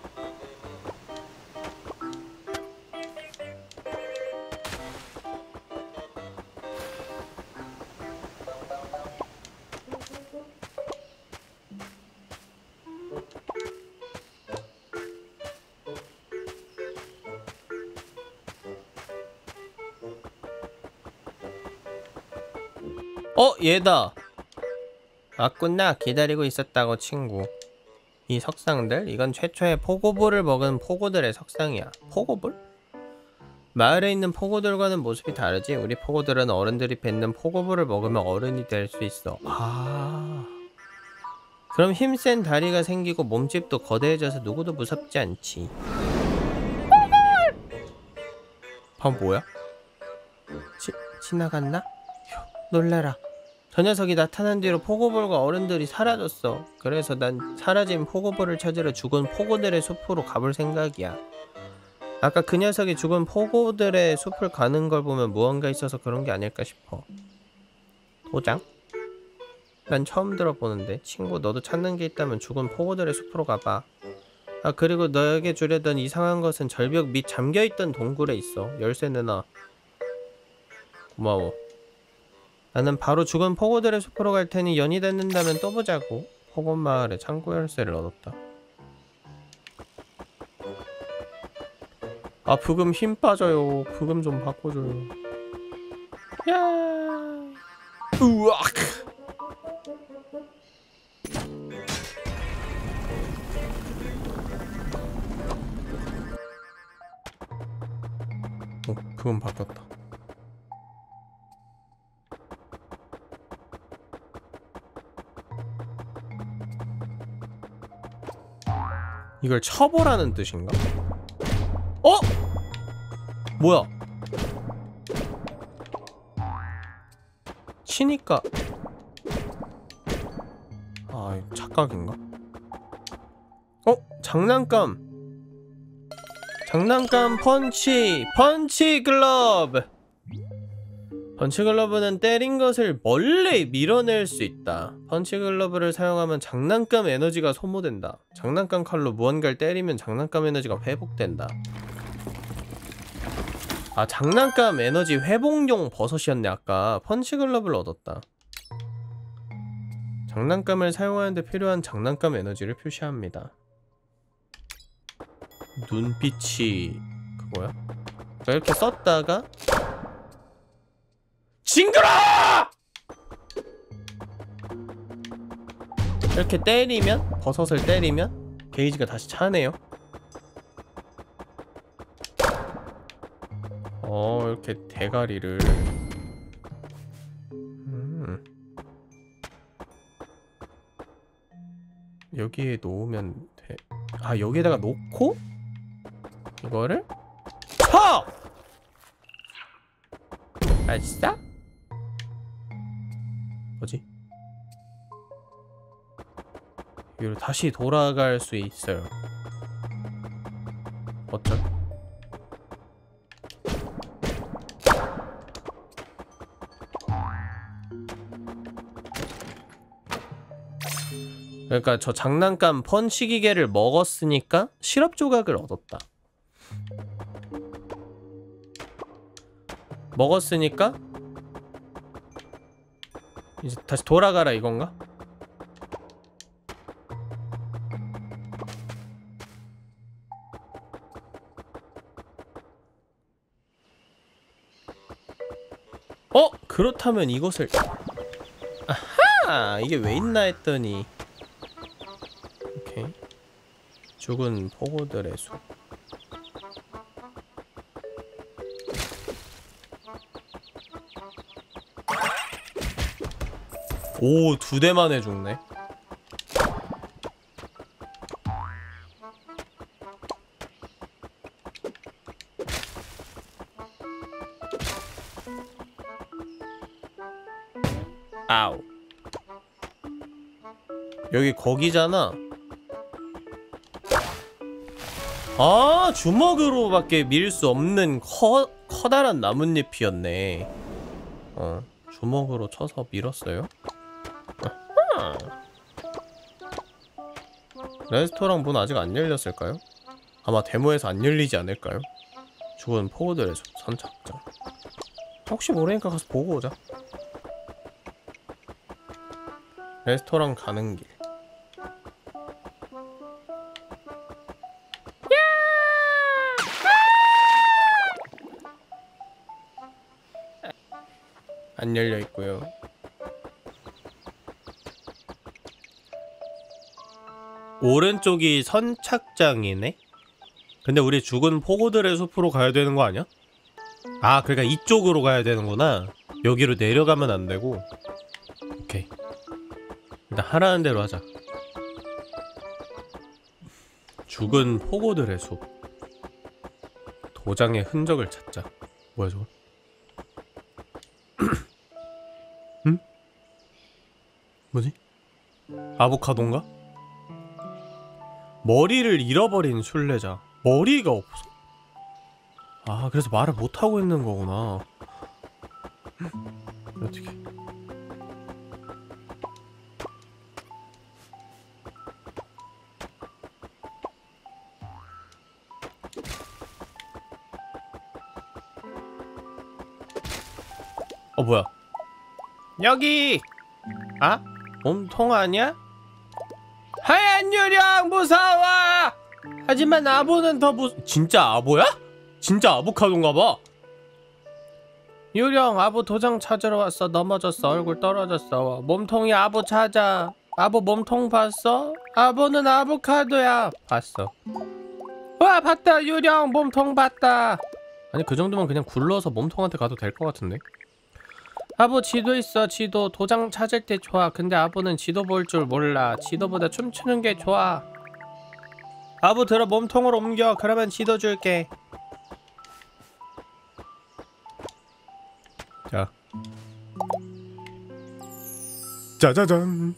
어? 얘다. 왔구나. 기다리고 있었다고 친구. 이 석상들? 이건 최초의 포고볼을 먹은 포고들의 석상이야. 포고볼? 마을에 있는 포고들과는 모습이 다르지? 우리 포고들은 어른들이 뱉는 포고볼을 먹으면 어른이 될 수 있어. 아... 그럼 힘센 다리가 생기고 몸집도 거대해져서 누구도 무섭지 않지. 포고볼! 방금 뭐야? 지, 지나갔나? 휴, 놀래라. 저 녀석이 나타난 뒤로 포고볼과 어른들이 사라졌어. 그래서 난 사라진 포고볼을 찾으러 죽은 포고들의 숲으로 가볼 생각이야. 아까 그 녀석이 죽은 포고들의 숲을 가는 걸 보면 무언가 있어서 그런 게 아닐까 싶어. 도장? 난 처음 들어보는데. 친구 너도 찾는 게 있다면 죽은 포고들의 숲으로 가봐. 아 그리고 너에게 주려던 이상한 것은 절벽 밑 잠겨있던 동굴에 있어. 열쇠 내놔. 고마워. 나는 바로 죽은 포고들의 숲으로 갈 테니 연이 닿는다면 또 보자고. 포고 마을에 창고 열쇠를 얻었다. 아 부금 힘 빠져요. 부금 좀 바꿔줘요. 야. 우악. 어 부금 바뀌었다. 이걸 쳐보라는 뜻인가? 어? 뭐야? 치니까 아 착각인가? 어? 장난감! 장난감 펀치! 펀치 글러브! 펀치 글러브는 때린 것을 멀리 밀어낼 수 있다. 펀치 글러브를 사용하면 장난감 에너지가 소모된다. 장난감 칼로 무언가를 때리면 장난감 에너지가 회복된다. 아 장난감 에너지 회복용 버섯이었네. 아까 펀치 글러브를 얻었다. 장난감을 사용하는데 필요한 장난감 에너지를 표시합니다. 눈빛이 그거야? 그러니까 이렇게 썼다가 징그러! 이렇게 때리면 버섯을 때리면 게이지가 다시 차네요. 어 이렇게 대가리를 음. 여기에 놓으면 돼. 아 여기에다가 놓고 이거를 쳐! 아싸? 뭐지? 여기로 다시 돌아갈 수 있어요. 어쩔? 그러니까 저 장난감 펀치 기계를 먹었으니까 시럽 조각을 얻었다. 먹었으니까 이제 다시 돌아가라 이건가? 어? 그렇다면 이것을 아하! 이게 왜 있나 했더니 오케이 죽은 포고들의 숲. 오, 두 대 만에 죽네. 아우. 여기 거기잖아. 아, 주먹으로밖에 밀 수 없는 커, 커다란 나뭇잎이었네. 어, 주먹으로 쳐서 밀었어요. 아하. 레스토랑 문 아직 안 열렸을까요? 아마 데모에서 안 열리지 않을까요? 죽은 포고들의 선착장. 혹시 모르니까 가서 보고 오자. 레스토랑 가는 길. 안 열려 있고요. 오른쪽이 선착장이네? 근데 우리 죽은 포고들의 숲으로 가야 되는 거 아니야? 아, 그러니까 이쪽으로 가야 되는구나. 여기로 내려가면 안 되고. 오케이. 일단 하라는 대로 하자. 죽은 포고들의 숲. 도장의 흔적을 찾자. 뭐야 저거? 응? 뭐지? 아보카도인가? 머리를 잃어버린 순례자. 머리가 없어. 아, 그래서 말을 못하고 있는 거구나. 어떻게? 어, 뭐야? 여기! 아? 몸통 아니야? 하얀 유령 무서워! 하지만 아보는 더 무... 진짜 아보야? 진짜 아보카도인가봐. 유령, 아보 도장 찾으러 왔어. 넘어졌어. 얼굴 떨어졌어. 몸통이 아보 찾아. 아보 몸통 봤어? 아보는 아보카도야. 봤어. 와, 봤다. 유령 몸통 봤다. 아니, 그 정도면 그냥 굴러서 몸통한테 가도 될 것 같은데. 아보 지도 있어. 지도. 도장 찾을 때 좋아. 근데 아보는 지도 볼 줄 몰라. 지도보다 춤추는 게 좋아. 아보 들어. 몸통으로 옮겨. 그러면 지도 줄게. 자. 짜자잔.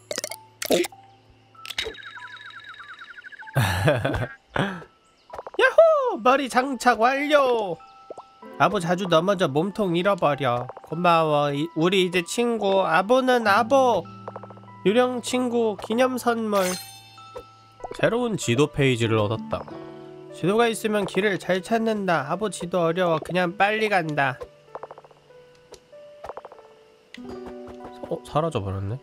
야호! 머리 장착 완료! 아보 자주 넘어져 몸통 잃어버려. 고마워. 이, 우리 이제 친구. 아보는 아보. 유령 친구 기념 선물. 새로운 지도 페이지를 얻었다. 지도가 있으면 길을 잘 찾는다. 아보 지도 어려워. 그냥 빨리 간다. 어? 사라져버렸네?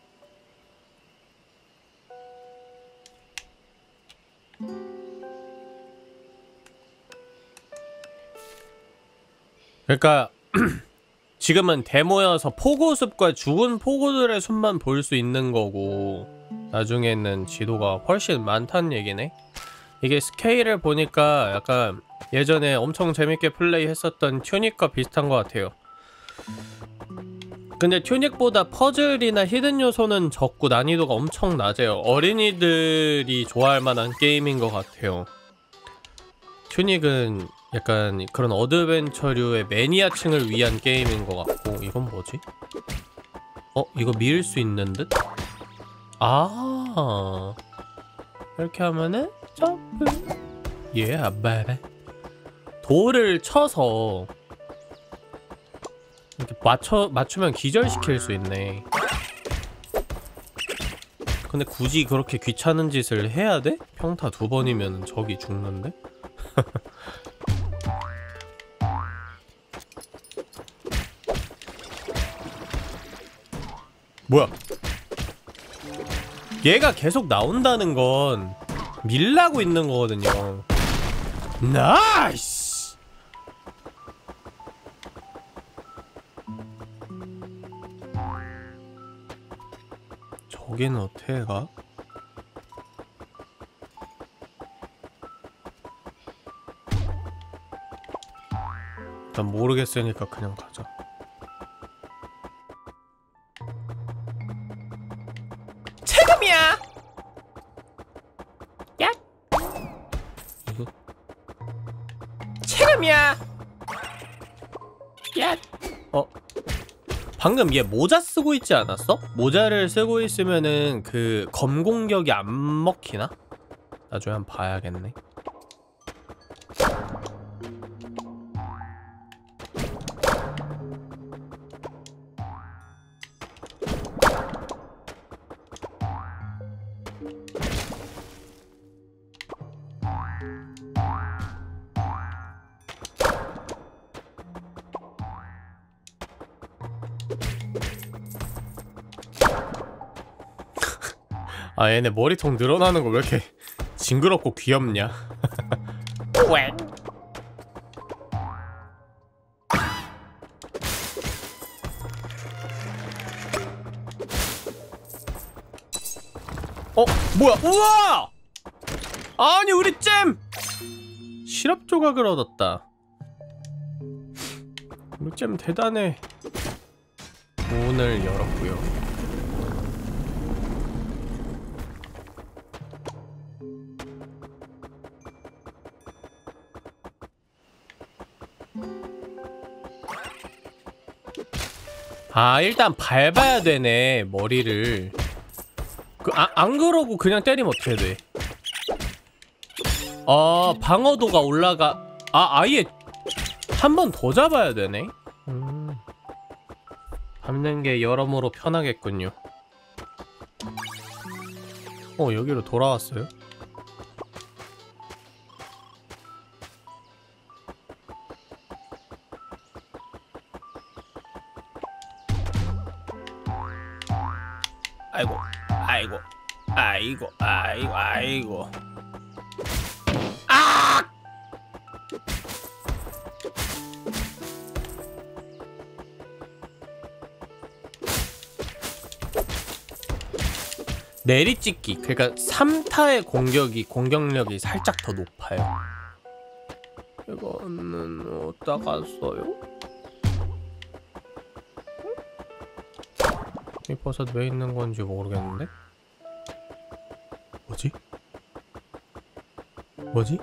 그러니까 지금은 데모여서 포고숲과 죽은 포고들의 숲만 볼 수 있는 거고 나중에는 지도가 훨씬 많다는 얘기네. 이게 스케일을 보니까 약간 예전에 엄청 재밌게 플레이했었던 튜닉과 비슷한 것 같아요. 근데 튜닉보다 퍼즐이나 히든 요소는 적고 난이도가 엄청 낮아요. 어린이들이 좋아할 만한 게임인 것 같아요. 튜닉은 약간 그런 어드벤처류의 매니아층을 위한 게임인 것 같고. 이건 뭐지? 어? 이거 밀 수 있는 듯? 아, 이렇게 하면은 점프. 예, 아바레. 돌을 쳐서 이렇게 맞춰, 맞추면 기절시킬 수 있네. 근데 굳이 그렇게 귀찮은 짓을 해야 돼? 평타 두 번이면 적이 죽는데? 뭐야? 얘가 계속 나온다는 건 밀라고 있는 거거든요. 나이스! 저기는 어떻게 가? 일단 모르겠으니까 그냥 가자. 야! 체감이야! 야! 어? 방금 얘 모자 쓰고 있지 않았어? 모자를 쓰고 있으면은 그 검 공격이 안 먹히나? 나중에 한번 봐야겠네. 아 얘네 머리통 늘어나는 거 왜 이렇게 징그럽고 귀엽냐? 왜? 어? 뭐야? 우와! 아니 우리 잼! 시럽 조각을 얻었다. 우리 잼 대단해. 문을 열었고요. 아 일단 밟아야 되네 머리를. 그, 아, 안 그러고 그냥 때리면 어떻게 돼? 아 방어도가 올라가. 아 아예 한 번 더 잡아야 되네. 음. 밟는 게 여러모로 편하겠군요. 어 여기로 돌아왔어요? 아이고 아이고 아이고 아이고 아이고 아! 내리찍기. 그러니까 삼 타의 공격이 공격력이 살짝 더 높아요. 이거는 어디다가 써요? 이 버섯 왜 있는 건지 모르겠는데? 뭐지? 뭐지?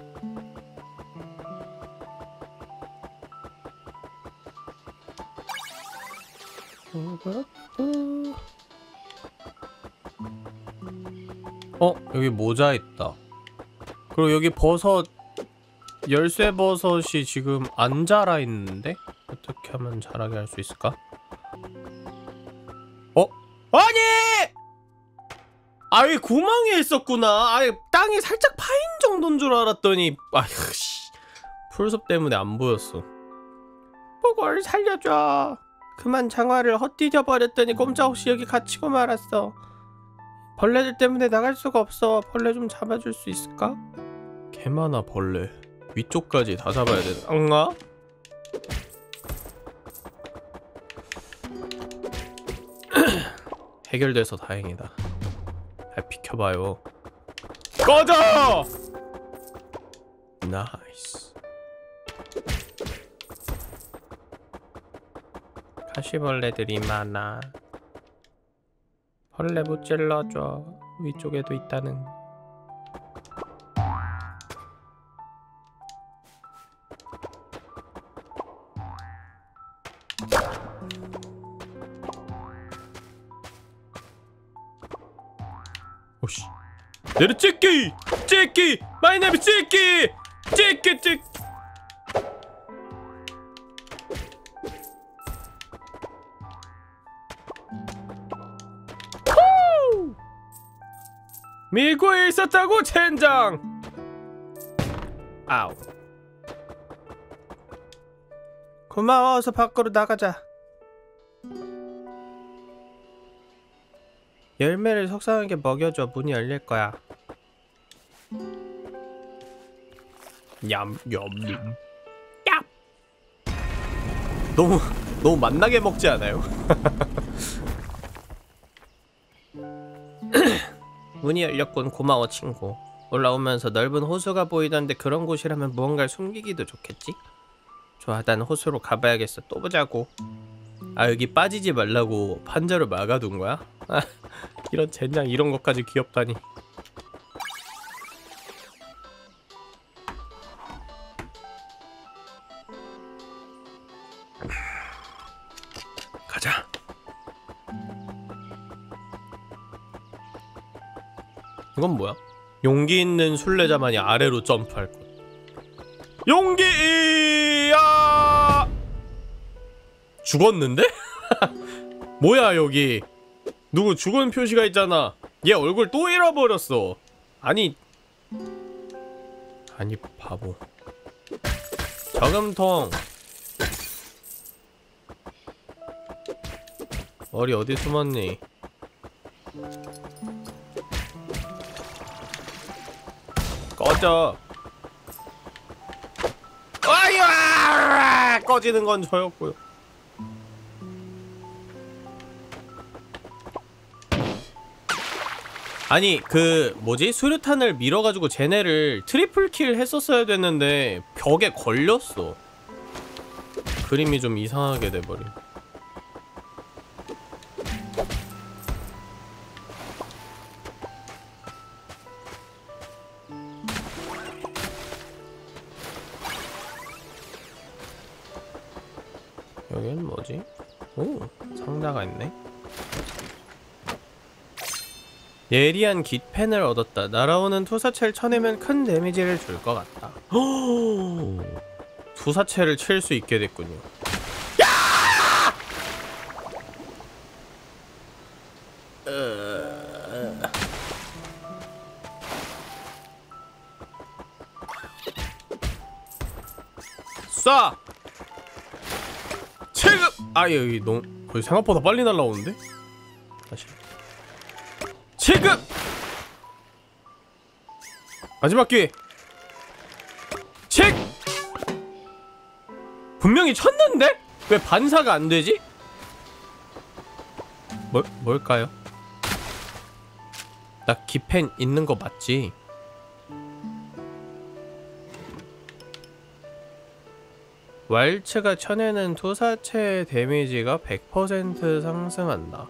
어? 여기 모자 있다. 그리고 여기 버섯 열쇠 버섯이 지금 안 자라 있는데? 어떻게 하면 자라게 할 수 있을까? 어? 아니! 아예 구멍이 있었구나. 아예 땅이 살짝 파인 정도인 줄 알았더니 아휴 씨 풀숲 때문에 안 보였어. 그걸 살려줘. 그만 장화를 헛디뎌 버렸더니 꼼짝없이 여기 갇히고 말았어. 벌레들 때문에 나갈 수가 없어. 벌레 좀 잡아줄 수 있을까? 개 많아 벌레. 위쪽까지 다 잡아야 되나? 앙아? 해결돼서 다행이다. 아, 비켜봐요. 꺼져! 나이스. 가시벌레들이 많아. 벌레 못 찔러줘. 위쪽에도 있다는. 오씨. 내려 찍기! 찍기! 마이 네임 찍기! 찍기 찍. 후! 미국에 있었다고 젠장. 아우. 고마워. 어서 밖으로 나가자. 열매를 속상하게 먹여줘. 문이 열릴 거야. 얌얌. 얌. 너무 너무 맛나게 먹지 않아요? 문이 열렸군. 고마워 친구. 올라오면서 넓은 호수가 보이던데 그런 곳이라면 무언가를 숨기기도 좋겠지? 좋아, 난 호수로 가봐야겠어. 또 보자고. 아 여기 빠지지 말라고 판자를 막아둔 거야? 아, 이런 젠장 이런 것까지 귀엽다니. 가자. 이건 뭐야? 용기 있는 순례자만이 아래로 점프할 것. 용기야! 죽었는데? 뭐야 여기? 누구 죽은 표시가 있잖아. 얘 얼굴 또 잃어버렸어. 아니 아니 바보. 저금통. 머리 어디 숨었니? 꺼져. 아이야! 꺼지는 건 저였고요. 아니 그 뭐지? 수류탄을 밀어가지고 쟤네를 트리플 킬 했었어야 됐는데 벽에 걸렸어. 그림이 좀 이상하게 돼버린. 여긴 뭐지? 오, 상자가 있네. 예리한 깃펜을 얻었다. 날아오는 투사체를 쳐내면 큰 데미지를 줄 것 같다. 투사체를 칠 수 있게 됐군요. 야! 으... 쏴! 체급! 아 여기 너무 거의 생각보다 빨리 날라오는데? 다시 체급! 마지막 기회! 책! 분명히 쳤는데? 왜 반사가 안 되지? 뭘, 뭘까요? 나 기펜 있는 거 맞지? 왈츠가 쳐내는 투사체의 데미지가 백 퍼센트 상승한다.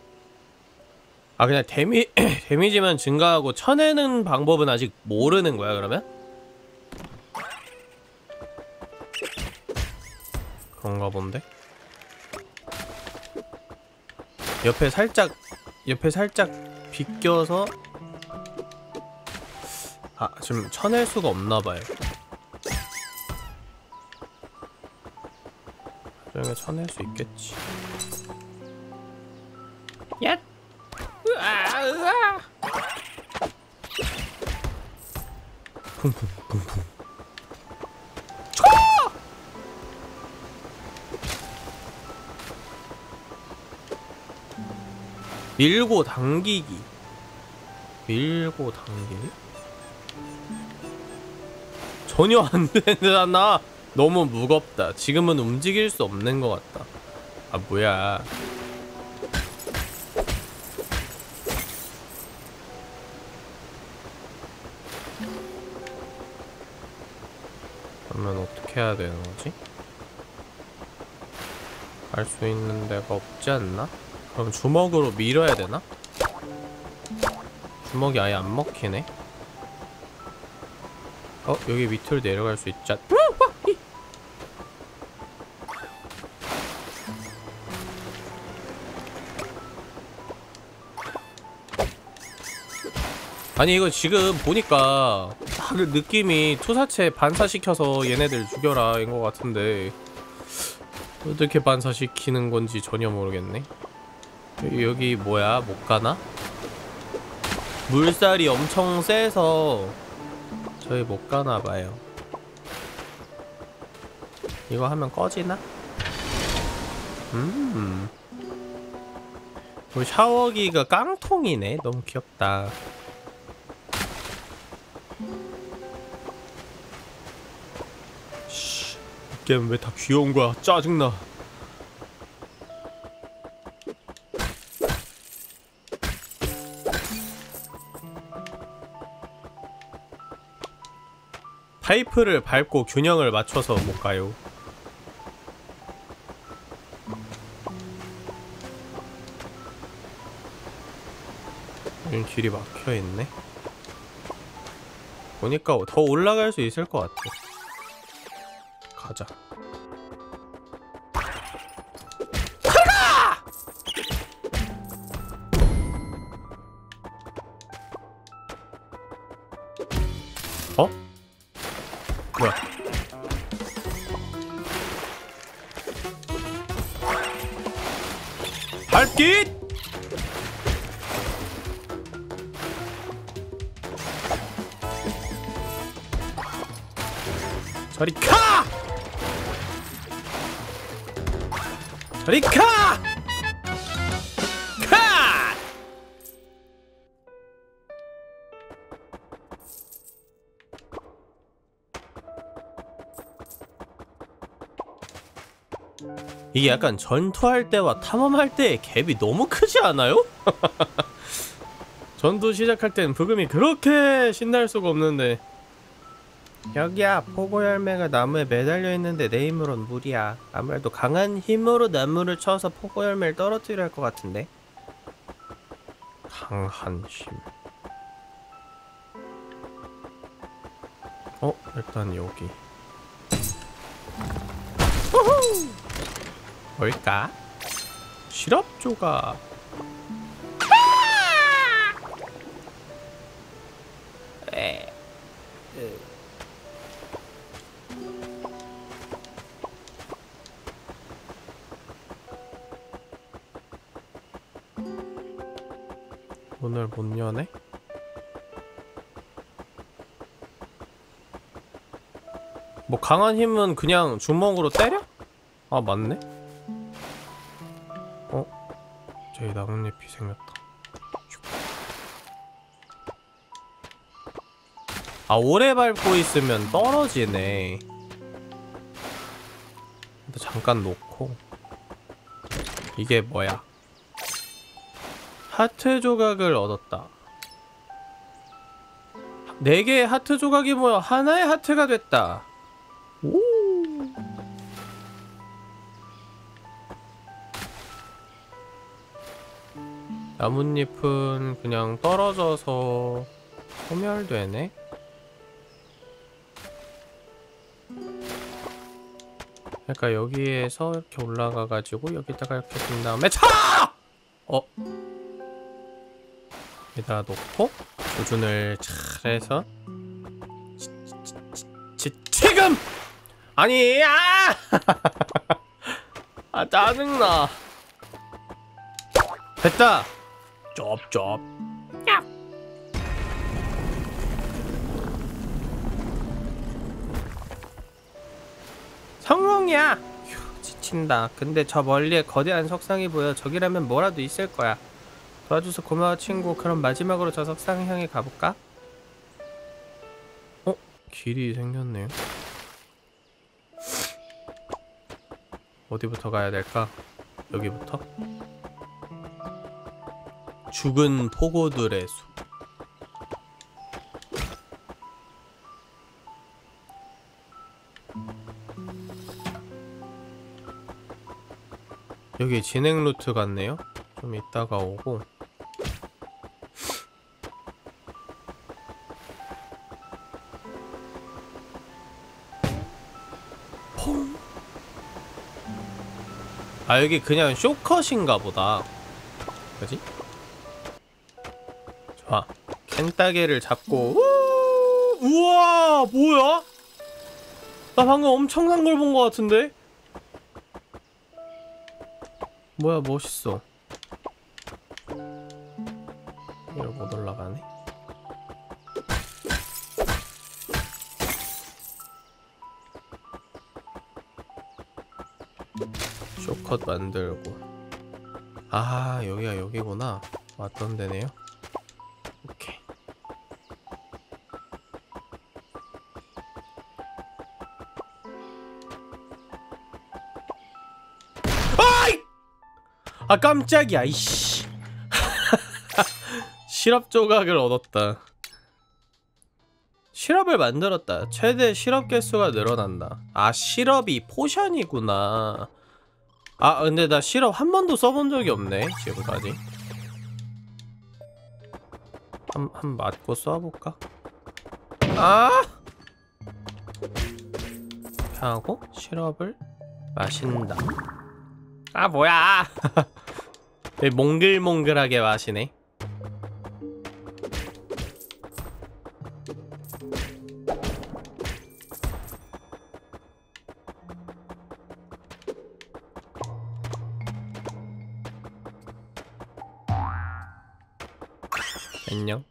아 그냥 데미, 데미지만 증가하고 쳐내는 방법은 아직 모르는 거야 그러면? 그런가 본데? 옆에 살짝 옆에 살짝 비껴서 아 지금 쳐낼 수가 없나봐요. 나중에 쳐낼 수 있겠지. 야! 으아! 으아! 쿵쿵 쿵쿵. 쳐! 밀고 당기기. 밀고 당기기? 전혀 안 되잖아. 너무 무겁다. 지금은 움직일 수 없는 것 같다. 아 뭐야. 그러면 어떻게 해야 되는 거지? 갈 수 있는 데가 없지 않나? 그럼 주먹으로 밀어야 되나? 주먹이 아예 안 먹히네? 어? 여기 밑으로 내려갈 수 있지 않... 아니 이거 지금 보니까 딱 느낌이 투사체 반사시켜서 얘네들 죽여라 인 것 같은데 어떻게 반사시키는 건지 전혀 모르겠네. 여기, 여기 뭐야? 못 가나? 물살이 엄청 세서 저희 못 가나봐요. 이거 하면 꺼지나? 음. 우리 샤워기가 깡통이네. 너무 귀엽다. 씨, 이 게임 왜 다 귀여운 거야? 짜증나. 파이프를 밟고 균형을 맞춰서 못 가요. 여긴 길이 막혀있네. 보니까 더 올라갈 수 있을 것 같아. 가자. 가가! 발깃! 저리 가! 저리 가! 가! 이게 약간 전투할 때와 탐험할 때의 갭이 너무 크지 않아요? 전투 시작할 땐 부금이 그렇게 신날 수가 없는데 여기야, 포고 열매가 나무에 매달려 있는데 내 힘으론 무리야. 아무래도 강한 힘으로 나무를 쳐서 포고 열매를 떨어뜨려야 할 것 같은데. 강한 힘. 어, 일단 여기. 우후! 뭘까? 시럽 조각. 에. 에. 문을 못 여네? 뭐 강한 힘은 그냥 주먹으로 때려? 아 맞네? 어? 저기 나뭇잎이 생겼다. 아 오래 밟고 있으면 떨어지네. 근데 잠깐 놓고. 이게 뭐야? 하트 조각을 얻었다. 네 개의 하트 조각이 모여 하나의 하트가 됐다. 오. 나뭇잎은 그냥 떨어져서 소멸되네. 그러니까 여기에서 이렇게 올라가가지고 여기다가 이렇게 둔 다음에 차! 어? 여기다 놓고 조준을 잘해서 지금! 아니! 아! 아 짜증나. 됐다! 쩝쩝. 성공이야! 휴, 지친다. 근데 저 멀리에 거대한 석상이 보여. 저기라면 뭐라도 있을 거야. 도와줘서 고마워 친구. 그럼 마지막으로 저 석상 향해 가볼까? 어? 길이 생겼네요. 어디부터 가야 될까? 여기부터? 죽은 포고들의 숲. 여기 진행 루트 같네요? 좀 이따가 오고. 퐁. 아 여기 그냥 쇼컷인가 보다. 그지? 좋아. 캔따개를 잡고. 우! 우와 뭐야? 나 방금 엄청난 걸 본 것 같은데? 뭐야 멋있어. 이거 못 올라가네. 쇼컷 만들고. 아 여기가 여기구나. 왔던 데네요. 오케이. 아이! 아 깜짝이야 이씨. 시럽 조각을 얻었다. 시럽을 만들었다. 최대 시럽 개수가 늘어난다. 아 시럽이 포션이구나. 아 근데 나 시럽 한 번도 써본 적이 없네 지금까지. 한, 한 맞고 쏴볼까? 아! 이렇게 하고 시럽을 마신다. 아 뭐야? 되게 몽글몽글하게 마시네. 안녕.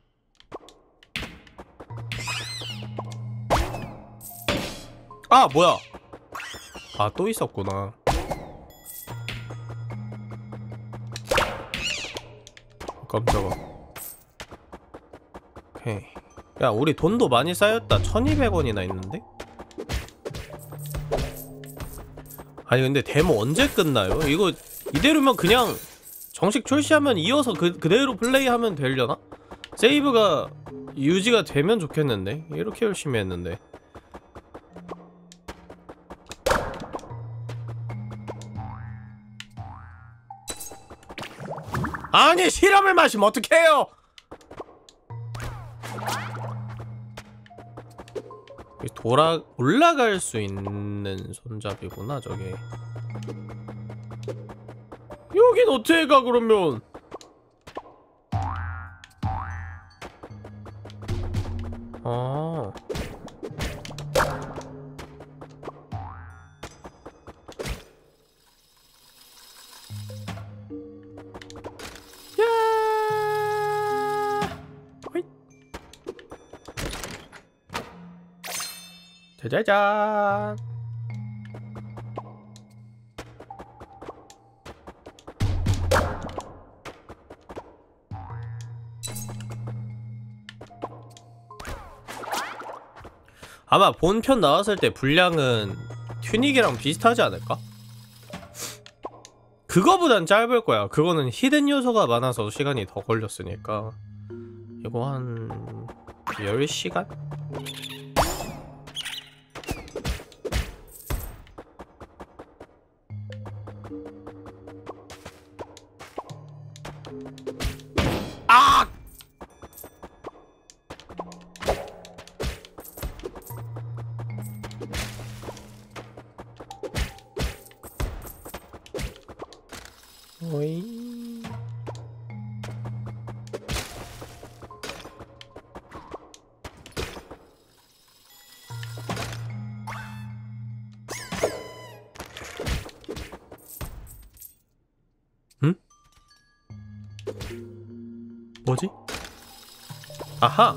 아 뭐야? 아 또 있었구나. 깜짝아. 오케이. 야 우리 돈도 많이 쌓였다. 천이백 원이나 있는데? 아니 근데 데모 언제 끝나요? 이거 이대로면 그냥 정식 출시하면 이어서 그, 그대로 플레이하면 되려나? 세이브가 유지가 되면 좋겠는데? 이렇게 열심히 했는데. 아니 실험을 마시면 어떡해요! 돌아 올라갈 수 있는 손잡이구나 저게. 여긴 어떻게 가 그러면? 아. 야. 호잇. 짜자잔. 아마 본편 나왔을 때 분량은 튜닉이랑 비슷하지 않을까? 그거보단 짧을 거야. 그거는 히든 요소가 많아서 시간이 더 걸렸으니까. 이거 한... 열 시간? 아! 오이. 응? 뭐지? 아하!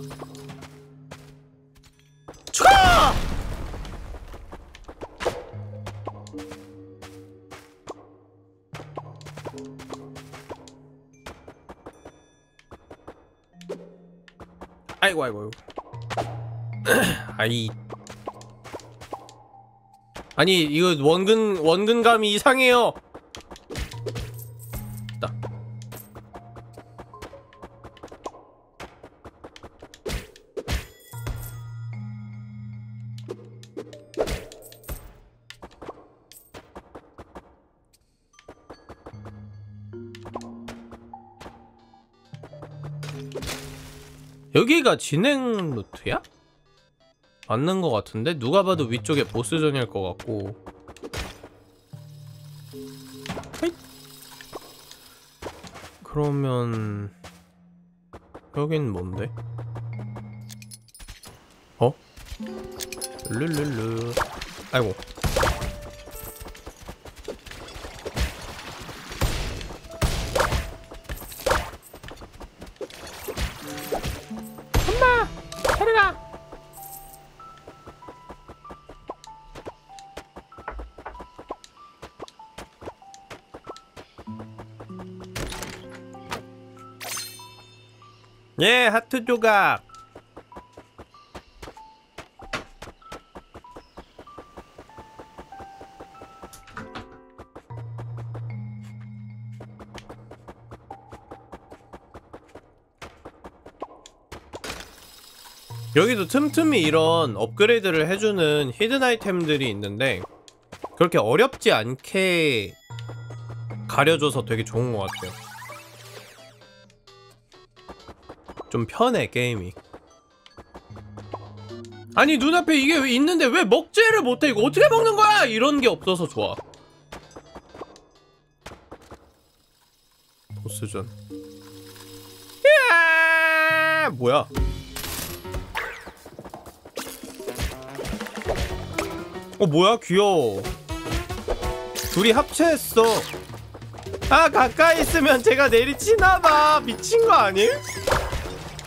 추가! 아이고 아이고 아이 아니 이거 원근 원근감이 이상해요. 딱. 여기가 진행 루트야? 맞는 것 같은데? 누가 봐도 위쪽에 보스전일 것 같고. 헤잇. 그러면 여긴 뭔데? 어? 룰루루. 아이고. 엄마! 데려가! 예, 하트 조각. 여기도 틈틈이 이런 업그레이드를 해주는 히든 아이템들이 있는데 그렇게 어렵지 않게 가려줘서 되게 좋은 것 같아요. 좀 편해 게임이. 아니 눈앞에 이게 왜 있는데 왜 먹지를 못해? 이거 어떻게 먹는 거야? 이런 게 없어서 좋아. 보스전. 이야! 뭐야? 어 뭐야? 귀여워. 둘이 합체했어. 아 가까이 있으면 제가 내리치나봐. 미친 거 아님?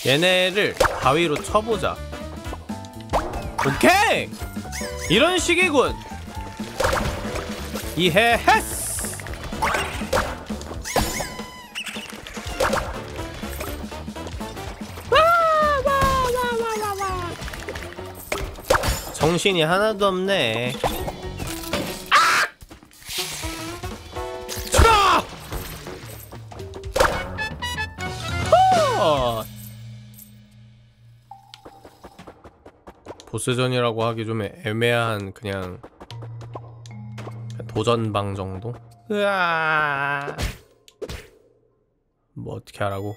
얘네를 바위로 쳐보자. 오케이! 이런 식이군. 이해했어. 정신이 하나도 없네. 아! 치라! 허! 보스전이라고 하기 좀 애매한 그냥 도전방 정도? 으아! 뭐 어떻게 하라고?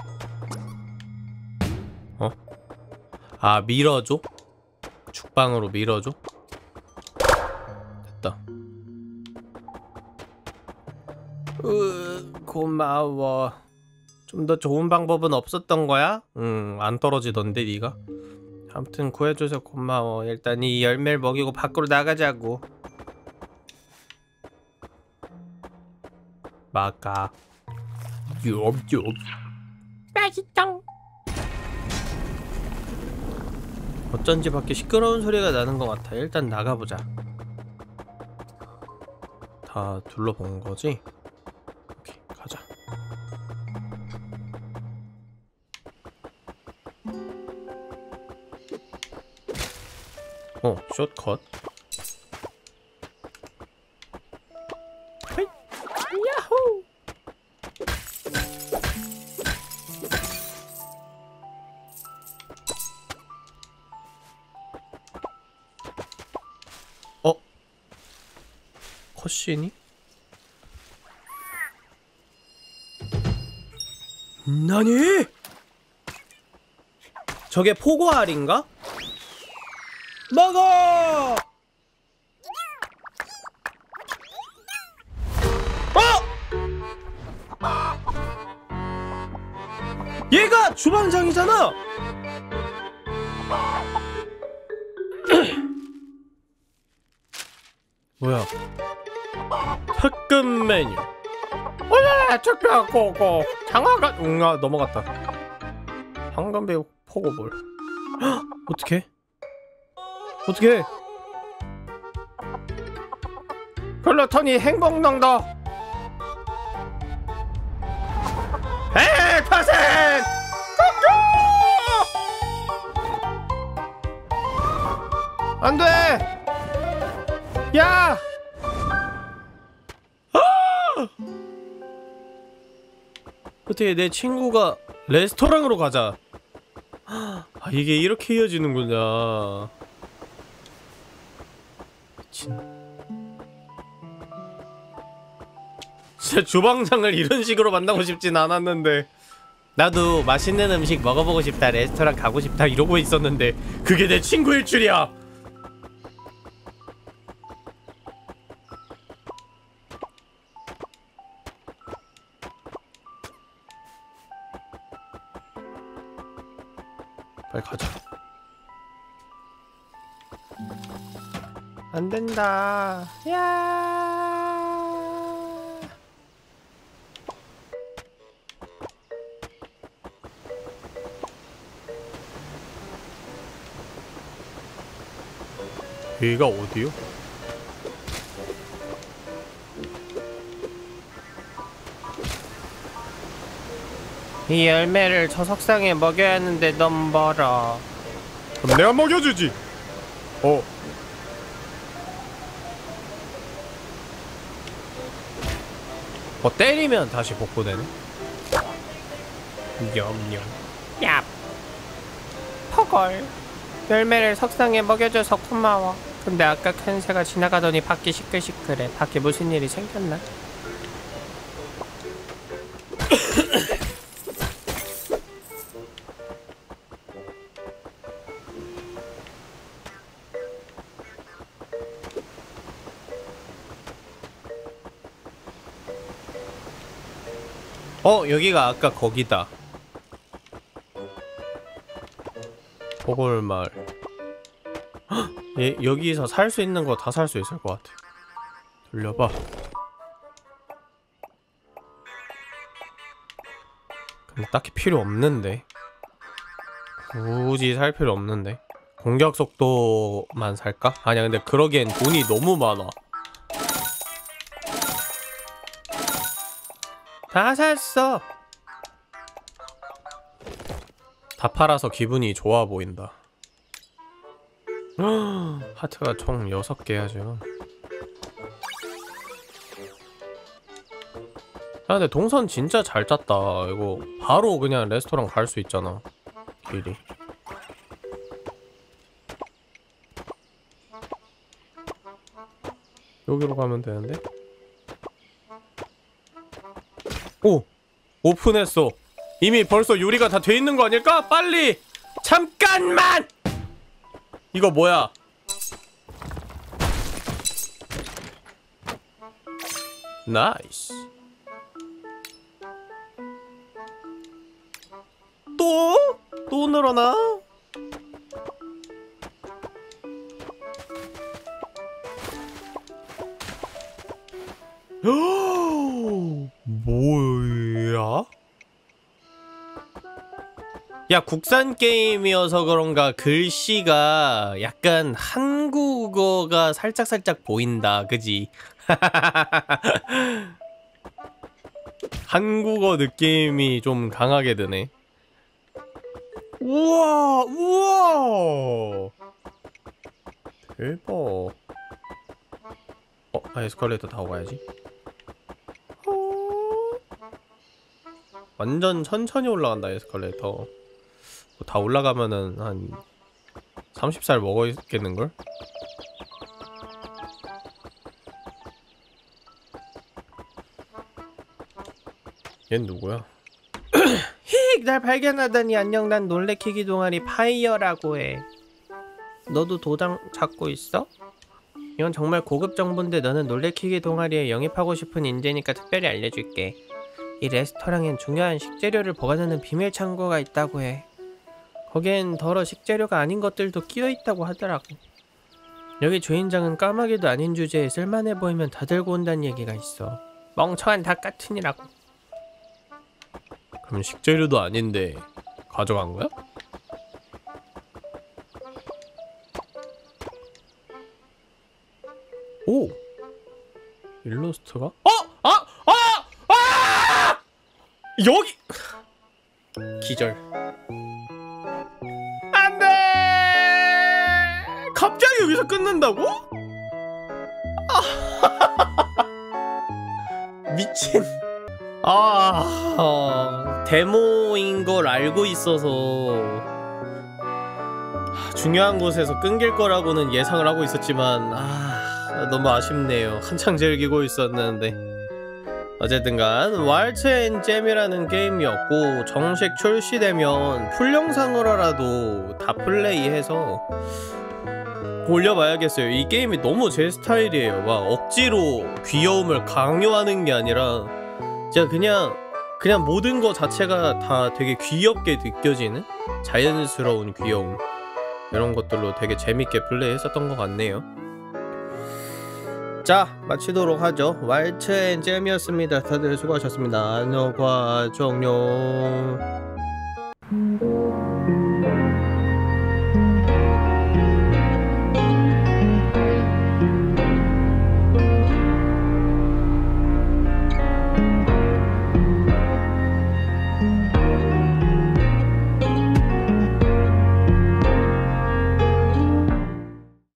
어? 아, 밀어줘? 죽방으로 밀어줘? 됐다. 으, 고마워. 좀 더 좋은 방법은 없었던 거야? 응, 안 떨어지던데 니가? 아무튼 구해줘서 고마워. 일단 이 열매를 먹이고 밖으로 나가자고. 막아. 엽엽. 맛있당. 어쩐지 밖에 시끄러운 소리가 나는 것 같아. 일단 나가보자. 다 둘러본 거지? 오케이, 가자. 어, 숏컷. 헤이, 야호! 어? 컷신이? 나니? 저게 포고알인가? 먹어! 어! 얘가 주방장이잖아! 뭐야? 특급 메뉴. 올라라 특별 고고 장화가 응아 넘어갔다. 황금배우 포고볼. 어떡해? 어떡해? 글루턴이 행복농도. 백 퍼센트 안돼. 야! 아! 어떻게 내 친구가 레스토랑으로 가자. 아, 이게 이렇게 이어지는구나. 미친. 진짜 주방장을 이런 식으로 만나고 싶진 않았는데. 나도 맛있는 음식 먹어보고 싶다, 레스토랑 가고 싶다 이러고 있었는데 그게 내 친구일 줄이야. 빨리 가자. 안 된다. 야. 여기가 어디요? 이 열매를 저 석상에 먹여야 하는데 너무 멀어. 그럼 내가 먹여주지. 어. 어, 때리면 다시 복구되네. 염염. 얍. 퍼걸. 열매를 석상에 먹여줘서 고마워. 근데 아까 큰 새가 지나가더니 밖이 시끌시끌해. 밖에 무슨 일이 생겼나? 어, 여기가 아까 거기다. 보골마을. 얘 여기서 살 수 있는 거 다 살 수 있을 것 같아. 돌려봐. 근데 딱히 필요 없는데. 굳이 살 필요 없는데. 공격 속도만 살까? 아니야, 근데 그러기엔 돈이 너무 많아. 다 샀어. 다 팔아서 기분이 좋아 보인다. 하트가 총 여섯 개야죠. 야, 근데 동선 진짜 잘 짰다. 이거 바로 그냥 레스토랑 갈 수 있잖아, 길이. 여기로 가면 되는데? 오! 오픈했어. 이미 벌써 요리가 다 돼 있는 거 아닐까? 빨리! 잠깐만! 이거 뭐야? 나이스. 또? 또 늘어나? 뭐야? 야, 국산 게임이어서 그런가 글씨가 약간 한국어가 살짝살짝 보인다, 그지? 한국어 느낌이 좀 강하게 드네. 우와, 우와! 대박. 어, 아, 에스컬레이터 타고 가야지. 완전 천천히 올라간다, 에스컬레이터. 다 올라가면은 한 서른 살 먹어 있겠는걸? 얜 누구야? 힉! 날 발견하다니. 안녕, 난 놀래키기 동아리 파이어라고 해. 너도 도장 찾고 있어? 이건 정말 고급 정보인데 너는 놀래키기 동아리에 영입하고 싶은 인재니까 특별히 알려줄게. 이 레스토랑엔 중요한 식재료를 보관하는 비밀 창고가 있다고 해. 거기엔 더러 식재료가 아닌 것들도 끼어있다고 하더라고. 여기 주인장은 까마귀도 아닌 주제에 쓸만해 보이면 다 들고 온다는 얘기가 있어. 멍청한 닭 같으니라고. 그럼 식재료도 아닌데 가져간 거야? 오! 일러스트가? 어! 아! 아! 아! 여기! 기절. 안돼! 갑자기 여기서 끊는다고? 미친. 아, 어, 데모인 걸 알고 있어서 중요한 곳에서 끊길 거라고는 예상을 하고 있었지만, 아, 너무 아쉽네요. 한창 즐기고 있었는데. 어쨌든간 왈츠 앤 잼이라는 게임이었고, 정식 출시되면 풀 영상으로라도 다 플레이해서 올려봐야겠어요. 이 게임이 너무 제 스타일이에요. 막 억지로 귀여움을 강요하는 게 아니라 진짜 그냥 그냥 모든 거 자체가 다 되게 귀엽게 느껴지는 자연스러운 귀여움, 이런 것들로 되게 재밌게 플레이했었던 것 같네요. 자, 마치도록 하죠. 왈츠 앤 잼이었습니다. 다들 수고하셨습니다. 녹화 종료.